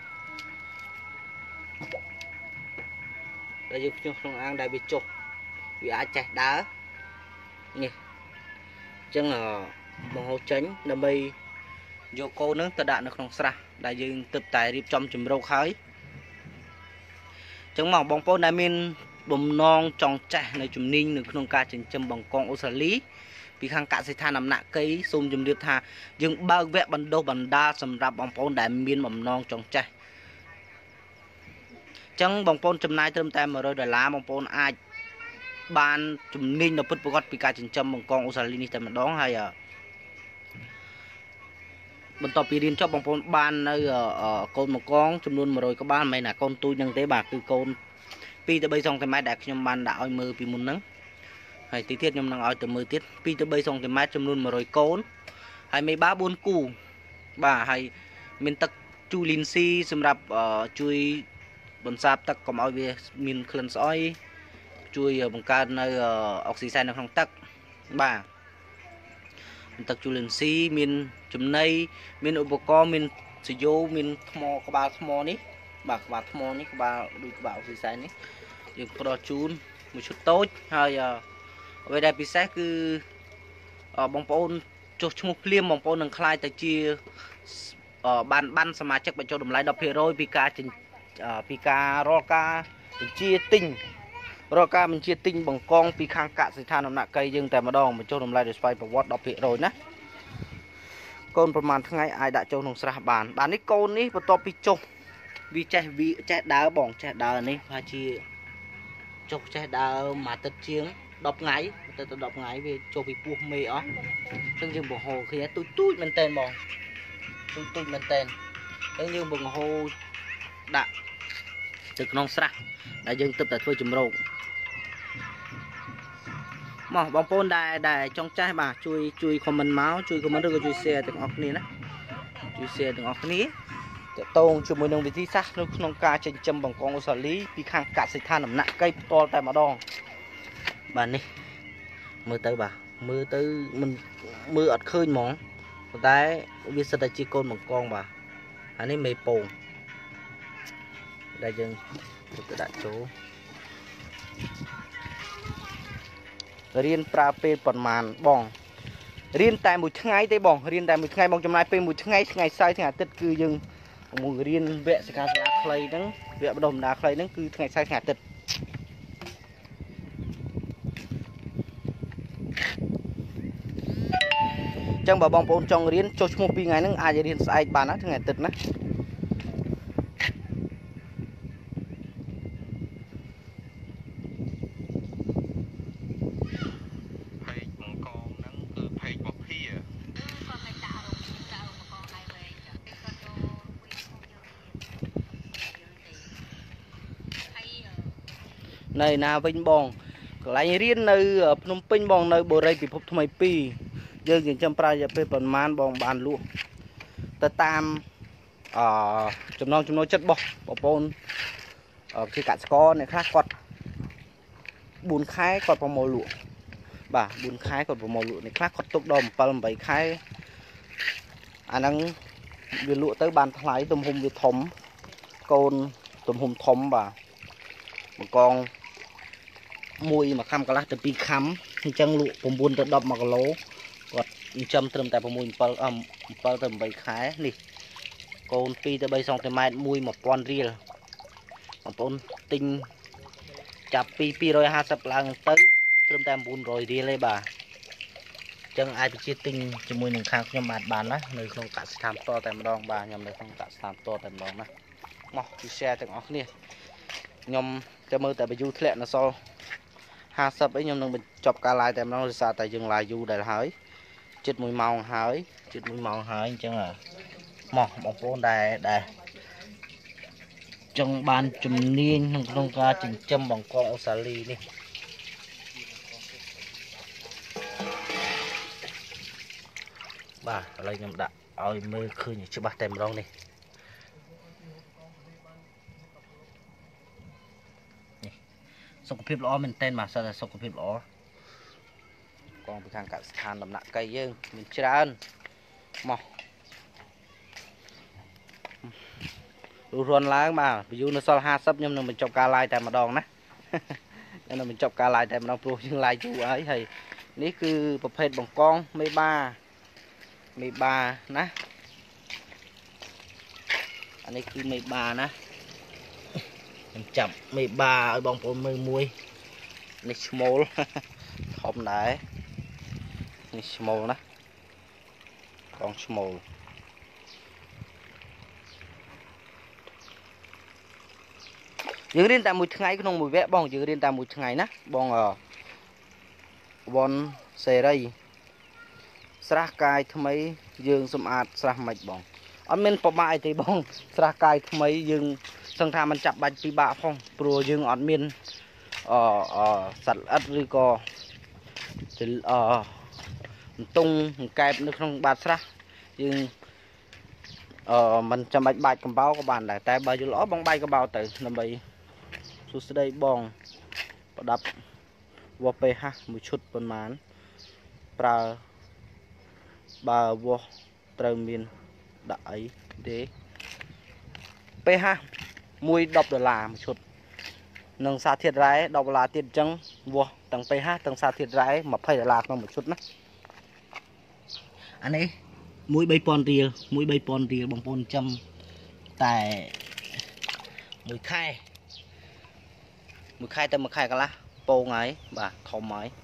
ដែលយើងភ្ញាស់ក្នុងអាងដែលវាចុះវាអាចចេះដើរនេះអញ្ចឹងបង្ហូរចេញដើម្បីយកកូននឹងទៅដាក់នៅក្នុងស្រះដែលយើងទើបតែរៀបចំជំរកហើយអញ្ចឹងមកបងប្អូនដែលមានបំណងចង់ចេះនៅជំនាញនៅក្នុងការចិញ្ចឹមបង្កងអូស្ត្រាលីពីខាងកសិដ្ឋានអំណាក់កៃសូមជម្រាបថាយើងបើកវគ្គបណ្ដុះបណ្ដាលសម្រាប់បងប្អូនដែលមានបំណងចង់ចេះអញ្ចឹងបងប្អូនចំណាយត្រឹមតែ$100បងប្អូនអាចបានជំនាញនៅពិតប្រាកដពីការចិញ្ចឹមបង្កងអូស្ត្រាលីនេះតែម្ដងហើយបន្ទាប់ពីរៀនចប់បងប្អូនបាននៅកូនមកកងចំនួន100ក្បាលមិនមែនណាកូនទូចហ្នឹងទេបាទគឺកូន2ទៅ3សង់ទីម៉ែត្រដែលខ្ញុំបានដាក់ឲ្យមើលពីមុនហ្នឹងហើយទីទៀតខ្ញុំនឹងឲ្យទៅមើលទៀត2ទៅ3សង់ទីម៉ែត្រចំនួន100កូនហើយមេបា4គូបាទហើយមានទឹកជូលីនស៊ីសម្រាប់ជួយបន្សាបទឹកកុំឲ្យវាមានក្លិនស្អុយជួយបង្កើននៅអុកស៊ីសែននៅក្នុងទឹកបាទទឹកជូលីនស៊ីមានចំណីមានឧបករណ៍មានសយោមានថ្មក្បាលថ្មនេះបាទក្បាលថ្មនេះក្បាលដូចក្បាលអុកស៊ីសែននេះយើងផ្ដល់ជូនមួយឈុតតូចហើយអ្វីដែលពិសេសគឺបងប្អូនចុះឈ្មោះភ្លាមបងប្អូននឹងខ្លាយទៅជាបានសមាជិកបញ្ចូលតម្លៃ 10% ពីការរាល់ការបញ្ជាទិញរាល់ការបញ្ជាទិញបង្កងពីខាងកសិដ្ឋានដំណាក់កៃយើងតែម្ដងបញ្ចូលតម្លៃដោយស្វ័យប្រវត្តិ 10% ណាកូនប្រហែលថ្ងៃអាចដាក់ចូលក្នុងស្រះបាននេះកូននេះបន្ទាប់ពីចុះវាចេះដើរបងចេះដើរនេះថាជាចុះចេះដើរមួយអាទិត្យជាង10ថ្ងៃទៅ10ថ្ងៃវាចុះពីពោះមេអស់អញ្ចឹងយើងបង្ហូរគ្នាទូចមែនតើបងទូចមែនតើអញ្ចឹងយើងបង្ហូរដាក់ទៅក្នុងស្រះដែលយើងទឹកតែធ្វើជំរោគមកបងប្អូនដែលចង់ចាស់បាទជួយ comment មកជួយ comment ឬក៏ជួយ share ទាំងអស់គ្នាណាជួយ share ទាំងអស់គ្នាតតងជាមួយនឹងវិធីសាស្ត្រនៅក្នុងការចិញ្ចឹមបង្កងអូស្ត្រាលីពីខាងកសិដ្ឋានដំណាក់កៃផ្ទាល់តែម្ដងបាទនេះមើលទៅបាទមើលទៅមិនមើលអត់ឃើញហ្មងប៉ុន្តែវាសិតតែជាកូនបង្កងបាទអានេះមេពងដែលយើងទៅដាក់ចូលរៀនប្រើពេលប៉ុន្មានបងរៀនតែមួយថ្ងៃទេបងរៀនតែមួយថ្ងៃបងចំណាយពេលមួយថ្ងៃថ្ងៃសៅរ៍ថ្ងៃអាទិត្យគឺយើងមករៀនវគ្គសិក្ខាសាលាខ្លីហ្នឹងវគ្គបណ្ដុះបណ្ដាលខ្លីហ្នឹងគឺថ្ងៃសៅរ៍ថ្ងៃអាទិត្យអញ្ចឹងបើបងប្អូនចង់រៀនចុះឈ្មោះ2ថ្ងៃហ្នឹងអាចរៀនស្អែកបានណាថ្ងៃអាទិត្យណានៅណាវិញបងកន្លែងរៀននៅភ្នំពេញបងនៅបូរីពិភពថ្មី2យើងចិញ្ចឹមប្រើរយៈពេលប្រហែលបងបានលក់ទៅតាមចំណង់ចំណូលចិត្តរបស់បងប្អូនជាកសិករអ្នកខ្លះគាត់4ខែគាត់ប្រមូលលក់បាទ4ខែគាត់ប្រមូលលក់អ្នកខ្លះគាត់ទុកដល់7 8ខែអាហ្នឹងវាលក់ទៅបានថ្លៃទំហំវាធំកូនទំហំធំបាទបង្កងមួយខំកន្លះទៅ2ខំអញ្ចឹងលក់9ទៅ10 1គីឡូគាត់ចិញ្ចឹមត្រឹមតែ6 7ទៅ8ខែនេះកូន2ទៅ3សង់ទីម៉ែត្រមួយ 1000 រៀលបងប្អូនទិញចាប់ពី250ឡើងទៅត្រឹមតែ900រៀលទេបាទអញ្ចឹងអាចបញ្ជាទិញជាមួយនឹងខាងខ្ញុំបានណានៅក្នុងកសិដ្ឋានផ្ទាល់តែម្ដងបាទខ្ញុំនៅក្នុងកសិដ្ឋានផ្ទាល់តែម្ដងណាមកជួយ share ទាំងអស់គ្នាខ្ញុំតែមើលតែ view ធ្លាក់នៅសល់50អីខ្ញុំនឹងបញ្ចប់ការ live តែម្ដងដោយសារតែយើង live យូរដែរហើយជិត1ម៉ោងហើយជិត1ម៉ោងហើយអញ្ចឹងមកបងប្អូនដែលចង់បានជំនាញក្នុងការចិញ្ចឹមបង្កងអូស្ត្រាលីនេះបាទឥឡូវខ្ញុំដាក់ឲ្យមើលឃើញច្បាស់តែម្ដងនេះសុខភាពល្អមែនតើបាទសិតតែសុខភាពល្អកងពីខាងកសិដ្ឋានដំណាក់កៃយើងមានច្រើនមករន់ឡើងបាទ view នៅសល់50ខ្ញុំនឹងបញ្ចប់ការ live តែម្ដងណាខ្ញុំនឹងបញ្ចប់ការ live តែម្ដងព្រោះយើង live យូរហើយនេះគឺប្រភេទបង្កងមេបាណាអានេះគឺមេបាណាខ្ញុំចាប់មេបាឲ្យបងប្អូនមើលមួយនេះឈ្មោលធំដែរនេះឈ្មោលណាកងឈ្មោលយើងរៀនតែមួយថ្ងៃក្នុងមួយវគ្គបងយើងរៀនតែមួយថ្ងៃណាបងវ៉ុនសេស្រះកាយថ្មីយើងសម្អាតស្រះមិនបងអត់មានប្រមាថទេបងស្រះកាយថ្មីយើងសឹងថាมันចាប់បាច់ពិបាកផងព្រោះយើងអត់មានសត្វល្អិតឬក៏ទង់កែបនៅក្នុងបាតស្រះយើងมันចាំបាច់បាច់កំបោក៏បានដែរតែបើយល់ល្អបងបាច់កំបោទៅដើម្បីសួស្ដីបងប្រដាប់វោះ pH មួយឈុតប៉ុន្មានប្រើបើវោះត្រូវមានដាក់អីទេ pH មួយ$10មួយឈុតនឹងសារធាតុរ៉ែ$10ទៀតអញ្ចឹងវោះទាំង pH ទាំងសារធាតុរ៉ែ$20ក្នុងមួយឈុតណាអានេះមួយ$3000រៀលមួយ$3000រៀលបងប្អូនចាំតែមួយខែទៅមួយខែកន្លះពងហើយបាទធំហើយ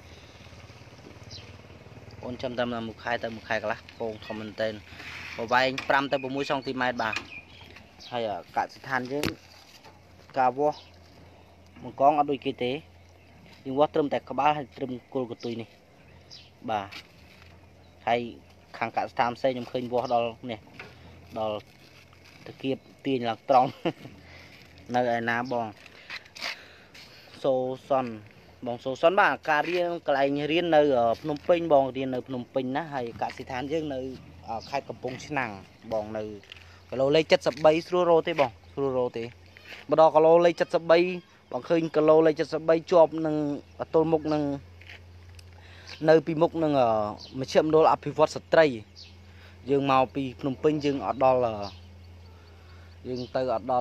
អូនចាំតាមមួយខែទៅមួយខែកន្លះពងធំមែនទែនប្រវែង5ទៅ6សង់ទីម៉ែត្របាទហើយកសិដ្ឋានយើងការវាស់បង្កងអត់ដូចគេទេយើងវាស់ត្រឹមតែក្បាលហើយត្រឹមគល់កន្ទុយនេះបាទហើយខាងកសិដ្ឋានផ្សេងខ្ញុំឃើញវាស់ដល់នេះដល់តាគៀបទាញឡើងត្រង់នៅឯណាបងសូសុនបងសូសុនបាទការរៀនកន្លែងរៀននៅភ្នំពេញបងរៀននៅភ្នំពេញណាហើយកសិដ្ឋានយើងនៅខេត្តកំពង់ឆ្នាំងបងនៅគីឡូលេខ73ស្រួលរោទេបងស្រួលរោទេម្ដងគីឡូលេខ73បងឃើញគីឡូលេខ73ជាប់នឹងទល់មុខនឹងនៅពីមុខនឹងមជ្ឈមណ្ឌលអភិវឌ្ឍស្ត្រីយើងមកពីភ្នំពេញយើងអត់ដល់យើងទៅអត់ដល់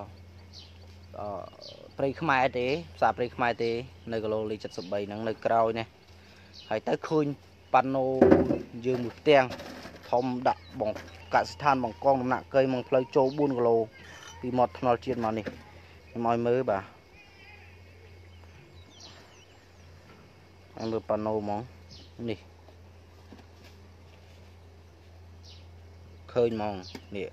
ព្រៃខ្មែរទេផ្សារព្រៃខ្មែរទេនៅគីឡូលេខ73ហ្នឹងនៅក្រោយនេះហើយទៅឃើញប៉ាណូយើងមួយផ្ទាំងធំដាក់បងកសិដ្ឋានបង្កងដំណាក់កៃមកផ្លូវចូល4គីឡូពីមាត់ថ្នល់ជាតិមកនេះខ្ញុំឲ្យមើលបាទឲ្យមើលប៉ាណូហ្មងនេះឃើញហ្មងនេះ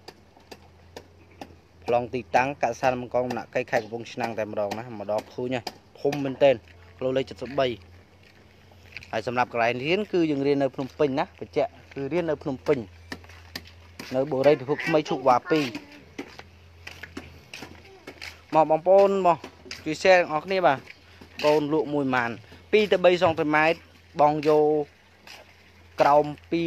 ប្លង់ទីតាំងកសិដ្ឋានបង្កងដំណាក់កៃខេត្តកំពង់ឆ្នាំងតែម្ដងណាម្ដងឃើញហើយធំមែនទែនគីឡូលេខ73ហើយសម្រាប់កន្លែងរៀនគឺយើងរៀននៅភ្នំពេញណាបច្ចៈគឺរៀននៅភ្នំពេញនៅបូរីពិភពថ្មីឈុកវ៉ា2មកបងប្អូនមកជួយ share ទាំងអស់គ្នាបាទកូនលក់មួយម៉ាន2ទៅ3សង់ទីម៉ែត្របងយកក្រោម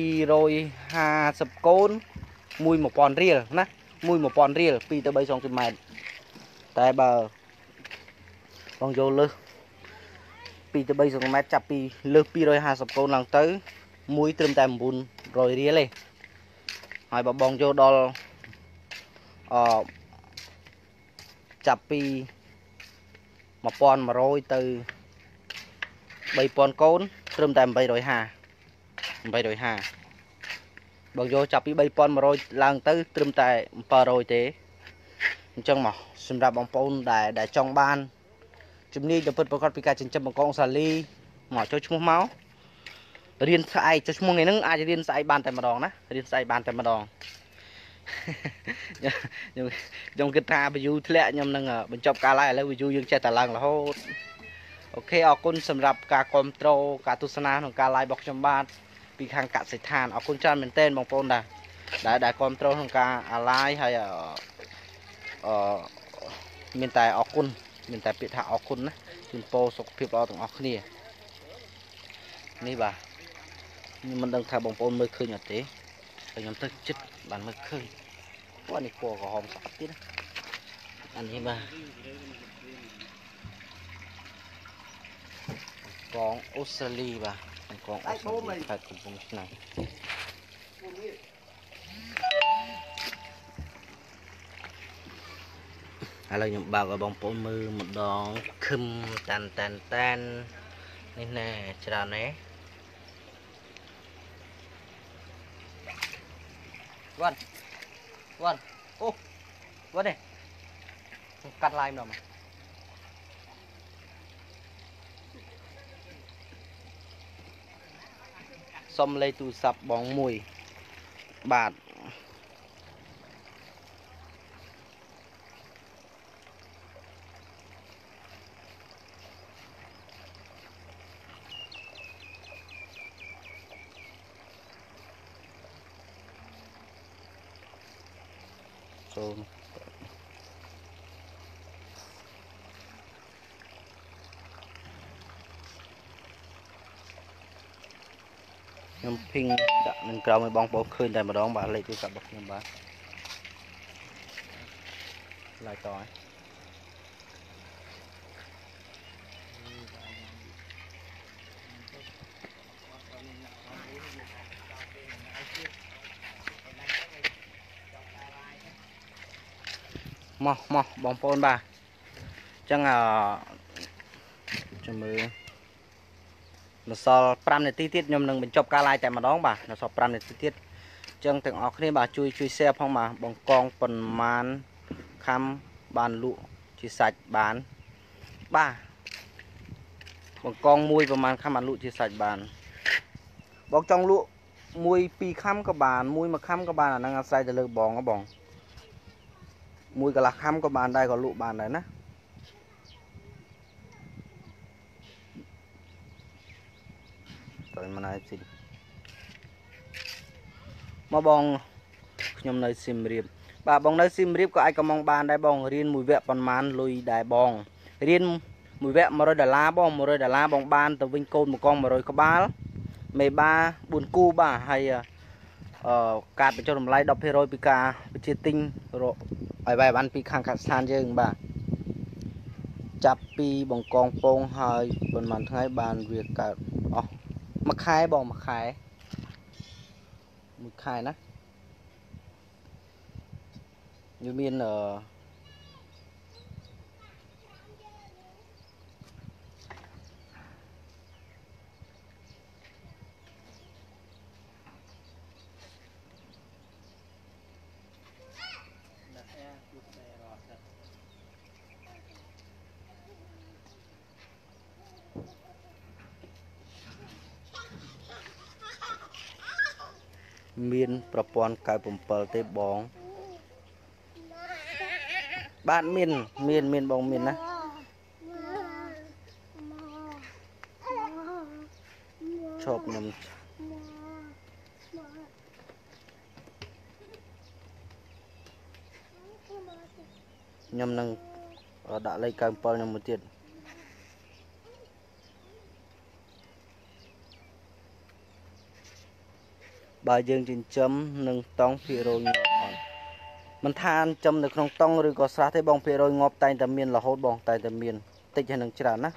250កូន1000រៀលណា1000រៀល2ទៅ3សង់ទីម៉ែត្រតែបើបងយកលើស2ទៅ3សង់ទីម៉ែត្រចាប់ពីលើស250កូនឡើងទៅមួយត្រឹមតែ900រៀលទេហើយបើបងយកដល់ចាប់ពី1100ទៅ3000កូនត្រឹមតែ850បងយកចាប់ពី3100ឡើងទៅត្រឹមតែ700ទេអញ្ចឹងមកសម្រាប់បងប្អូនដែលចង់បានជំនាញដ៏ពិតប្រាកដពីការចិញ្ចឹមបង្កងសាលីមកចូលឈ្មោះមករៀនស្អែកចូលឈ្មោះថ្ងៃហ្នឹងអាចរៀនស្អែកបានតែម្ដងណារៀនស្អែកបានតែម្ដងខ្ញុំគិតថា view ធ្លាក់ខ្ញុំនឹងបញ្ចប់ការ live ឥឡូវ view យើងចេះតែឡើងរហូតអូខេអរគុណសម្រាប់ការគាំទ្រការទស្សនាក្នុងការ live របស់ខ្ញុំបាទពីខាងកសិដ្ឋានអរគុណច្រើនមែនទែនបងប្អូនដែលគាំទ្រក្នុងការ live ហើយមានតែអរគុណមានតែពាក្យថាអរគុណណាជូនពរសុខភាពល្អទាំងអស់គ្នានេះបាទខ្ញុំមិនដឹងថាបងប្អូនមើលឃើញអត់ទេហើយខ្ញុំទៅចិត្តបានមើលឃើញព្រោះនេះពណ៌ក្រហមស្អាតទៀតណាអានេះបាទកងអូស្ត្រាលីបាទកងអូស្ត្រាលីខេត្តកំពង់ឆ្នាំងឥឡូវខ្ញុំបើកឲ្យបងប្អូនមើលម្ដងខឹមតាននេះណែច្រើនណាស់វ៉ាន់អូវ៉ាន់នេះកាត់ឡាយម្ដងមកសុំលេខទូរស័ព្ទបងមួយបាទ số nhom ping đã nên cầu mới bong bóng khơi tại mà đón bà lấy tôi cặp bọc nhom bà lại tỏi mò bong phôn bà chẳng là cho mưa nó so pram này tiết nhom đừng mình chọc ca lai tại mà đón bà nó so pram này tiết chẳng từng ở đây bà chui xe phong mà bong con phần man khăm bàn lụa chỉ sạch bán ba bong con mui và man khăm bàn lụa chỉ sạch bàn bong trong lụa mui pi khăm các bàn mui mà khăm các bàn là năng sai từ lơ bong các bong mui cả là khăm các bàn đây có lụa bàn đấy nè rồi mà này xin mà bong nhom nơi sim riệp bà bong nơi sim riệp có ai có mong bàn đây bong riêng mùi vẹn còn man lùi đại bong riêng mùi vẹn mà rồi đà la bong ban từ vinh côn một con mà rồi có ba mày ba buồn cu bà hay cạt cho đồng lái đọc hero pika chia tinh rồi ai bài ban pi khang khát san chứ bà chắp pi bong con pong hơi còn màn thay bàn việc cả mặc khai bong mặc khai nè như miền ở miềnประปอนกายปุ่มเปิลเตบองบ้านmiềnบองmiềnนะชอบนำนังđã lấy cam pol nhầm một tiền bà dương trên chấm nâng tông phi rồi ngọt mình than chấm được không tông rồi có sao thế bong phi rồi ngọt tay tầm miên là hốt bong tay tầm miên tích cho nâng chả nè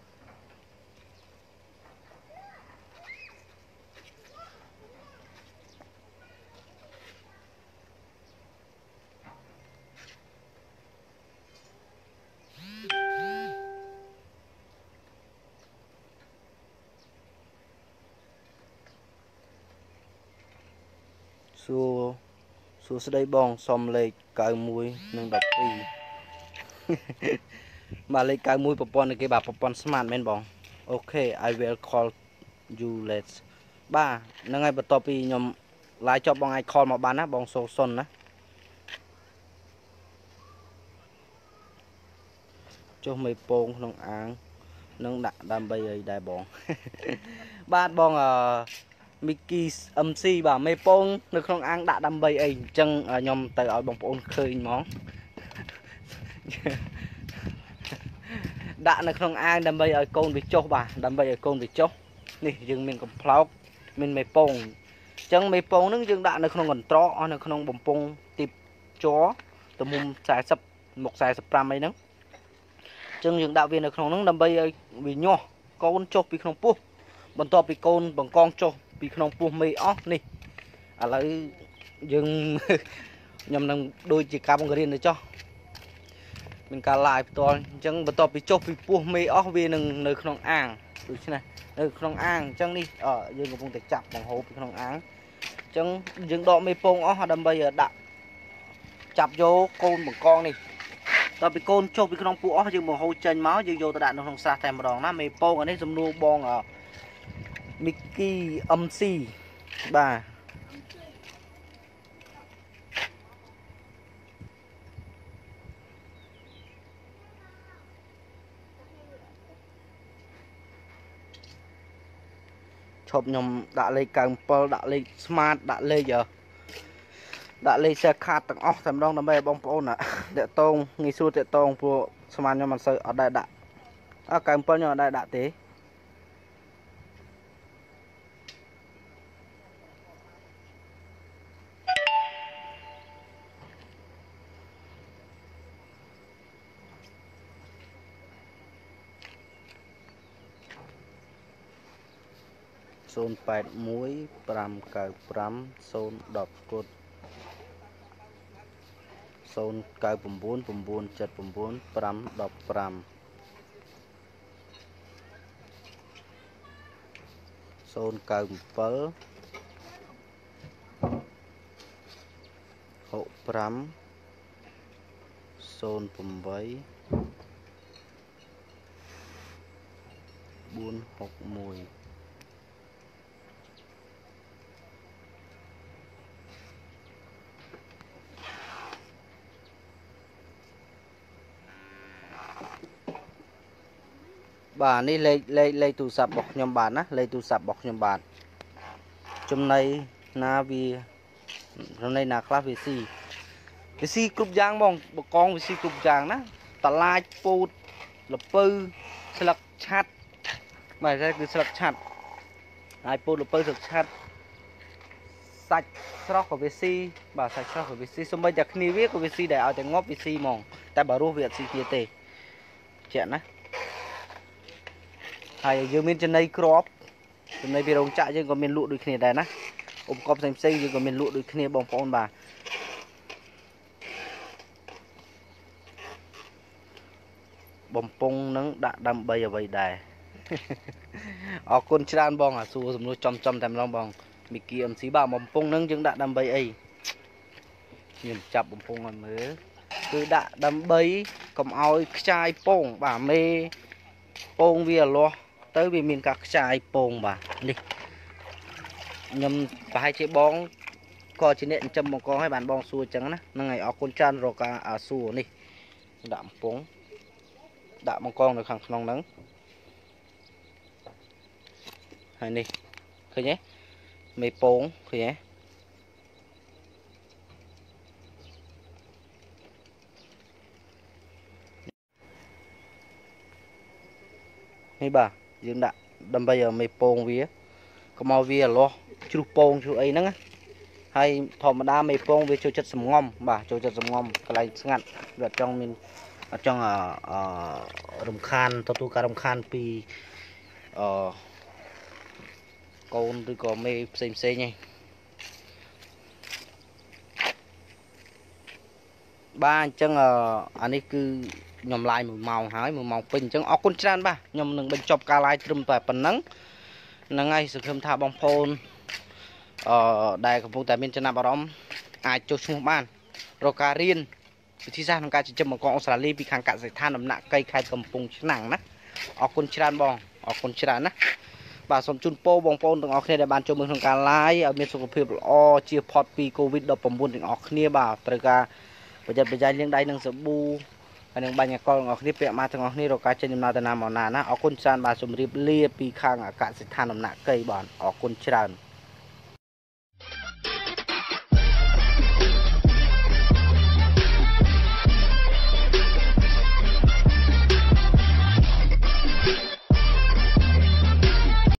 xua đây bong xòm lệ cài mũi nâng đập đi bà lấy cài mũi popon cái bà popon smart men bong ok I will call you let's ba nâng ai bật top đi nhom lái cho bong ai call mà bán á bong số son á cho mấy pong nông áng nâng đặt đam bay ấy đại bong ba bong Mickey MC bà mê pong nước không ăn đã đâm bay ấy chân nhom từ ở bóng pong khơi món đã nước không ăn đâm bay ở con bị chốt bà đâm bay ở con bị chốt nè dừng mình còn plau mình mê pong chân mê pong nước dừng đã nước không còn tro nước không bóng pong tiệp chó từ mùng xài sập một xài sập ram ấy nắng chân dừng đạo viên nước không đâm bay ấy vì nhỏ con chốt bị không pu bọn to bị con bằng con chốt bị không pu mê óc nè à lấy dừng nhầm năng đôi chỉ cá bông riêng để cho mình cá lại to chẳng bọn to bị chốt bị pu mê óc vì nâng nơi không ăn được chứ này nơi không ăn chẳng đi ở dừng vùng tịch chặt bằng hố bị không ăn chẳng dừng đọ mê pong óc đâm bây giờ đã chặt vô con bằng con này tao bị con chốt bị không pu óc dừng một hố chân máu dừng vô tao đạn nó không xa thèm một đòn nó mê pong ở đây dùng nu bong ở Mickey MC bà chụp nhom đã lấy càng pol đã lấy smart đã lấy giờ đã lấy xe khát tầng óc thầm đôngដើម្បីបងប្អូនតេតងងាយស្រួលតេតងព្រោះស្មានខ្ញុំមិនសូវអត់ដែរដាក់កៅ7ខ្ញុំអត់ដែរដាក់ទេ081 595 010 គុត099979515 097 65 08 461 បាទនេះលេខទូរស័ព្ទរបស់ខ្ញុំបាទណាលេខទូរស័ព្ទរបស់ខ្ញុំបាទចំណៃណាវាចំណៃណាខ្លះវាស៊ីគ្រប់យ៉ាងបងបកងវាស៊ីគ្រប់យ៉ាងណាតឡាចពូតលពៅស្លឹកឆាត់បាទតែគឺស្លឹកឆាត់ហើយពូតលពៅស្លឹកឆាត់សាច់ស្រស់ក៏វាស៊ីបាទសាច់ស្រស់ក៏វាស៊ីសូម្បីតែគ្នាវាក៏វាស៊ីដែរឲ្យតែងាប់វាស៊ីហ្មងតែបើរស់វាអត់ស៊ីទៀតទេជាក់ណាហើយយើងមានចំណីក្របចំណីពីរោងចក្រយើងក៏មានលក់ដូចគ្នាដែរណាឧបករណ៍ផ្សេងយើងក៏មានលក់ដូចគ្នាបងប្អូនបាទបំពង់នឹងដាក់ដើម្បីអ្វីដែរអរគុណច្រើនបងសួរសំណួរចំតែម្ដងបងមីគី MC បាទបំពង់នឹងយើងដាក់ដើម្បីអីខ្ញុំចាប់បំពង់ឲ្យមើលគឺដាក់ដើម្បីកុំឲ្យខ្ចាយពងបាទមេពងវាលាស់ទៅវាមានការខ្ចាយពងបាទនេះខ្ញុំប្រហែលជាបងក៏ជាអ្នកចិញ្ចឹមបង្កងឲ្យបានបងសួរអញ្ចឹងណាហ្នឹងហើយអរគុណច្រើនរកការសួរនេះដាក់បំពង់ដាក់បង្កងនៅខាងក្នុងហ្នឹងហើយនេះឃើញទេមេពងឃើញទេនេះបាទយើងដាក់ដើម្បីឲ្យមេពងវាកុំឲ្យវាលាស់ជ្រុះពងជ្រុះអីហ្នឹងណាហើយធម្មតាមេពងវាចូលចិត្តសំងំបាទចូលចិត្តសំងំកន្លែងស្ងាត់វាអត់ចង់មានអត់ចង់រំខានទទួលការរំខានពីកូនឬក៏មេផ្សេងឯងបាទអញ្ចឹងអានេះគឺខ្ញុំឡាយ1ម៉ោងហើយ1ម៉ោងពេញអញ្ចឹងអរគុណច្រើនបាទខ្ញុំនឹងបញ្ចប់ការឡាយត្រឹមតែប៉ុណ្ណឹងហ្នឹងហើយសង្ឃឹមថាបងប្អូនដែលកំពុងតែមានចំណាប់អារម្មណ៍អាចចុះឈ្មោះបានរកការរៀនវិធីសាស្ត្រក្នុងការចិញ្ចឹមបង្កងអូស្ត្រាលីពីខាងកសិដ្ឋានដំណាក់កៃខេត្តកំពង់ឆ្នាំងណាអរគុណច្រើនបងអរគុណច្រើនណាបាទសូមជូនពរបងប្អូនទាំងអស់គ្នាដែលបានចូលមើលក្នុងការ live ឲ្យមានសុខភាពល្អជៀសផុតពី COVID-19 ទាំងអស់គ្នាបាទត្រូវការប្រយ័ត្នប្រយែងលាងដៃនឹងសាប៊ូហើយនឹងបាញ់អាល់កុលទាំងអស់គ្នាពាក់ម៉ាស់ទាំងអស់គ្នារកការចេញដំណើរទៅណាមកណាណាអរគុណច្រើនបាទសូមជម្រាបលាពីខាងកសិដ្ឋានដំណាក់កៃបាទអរគុណច្រើន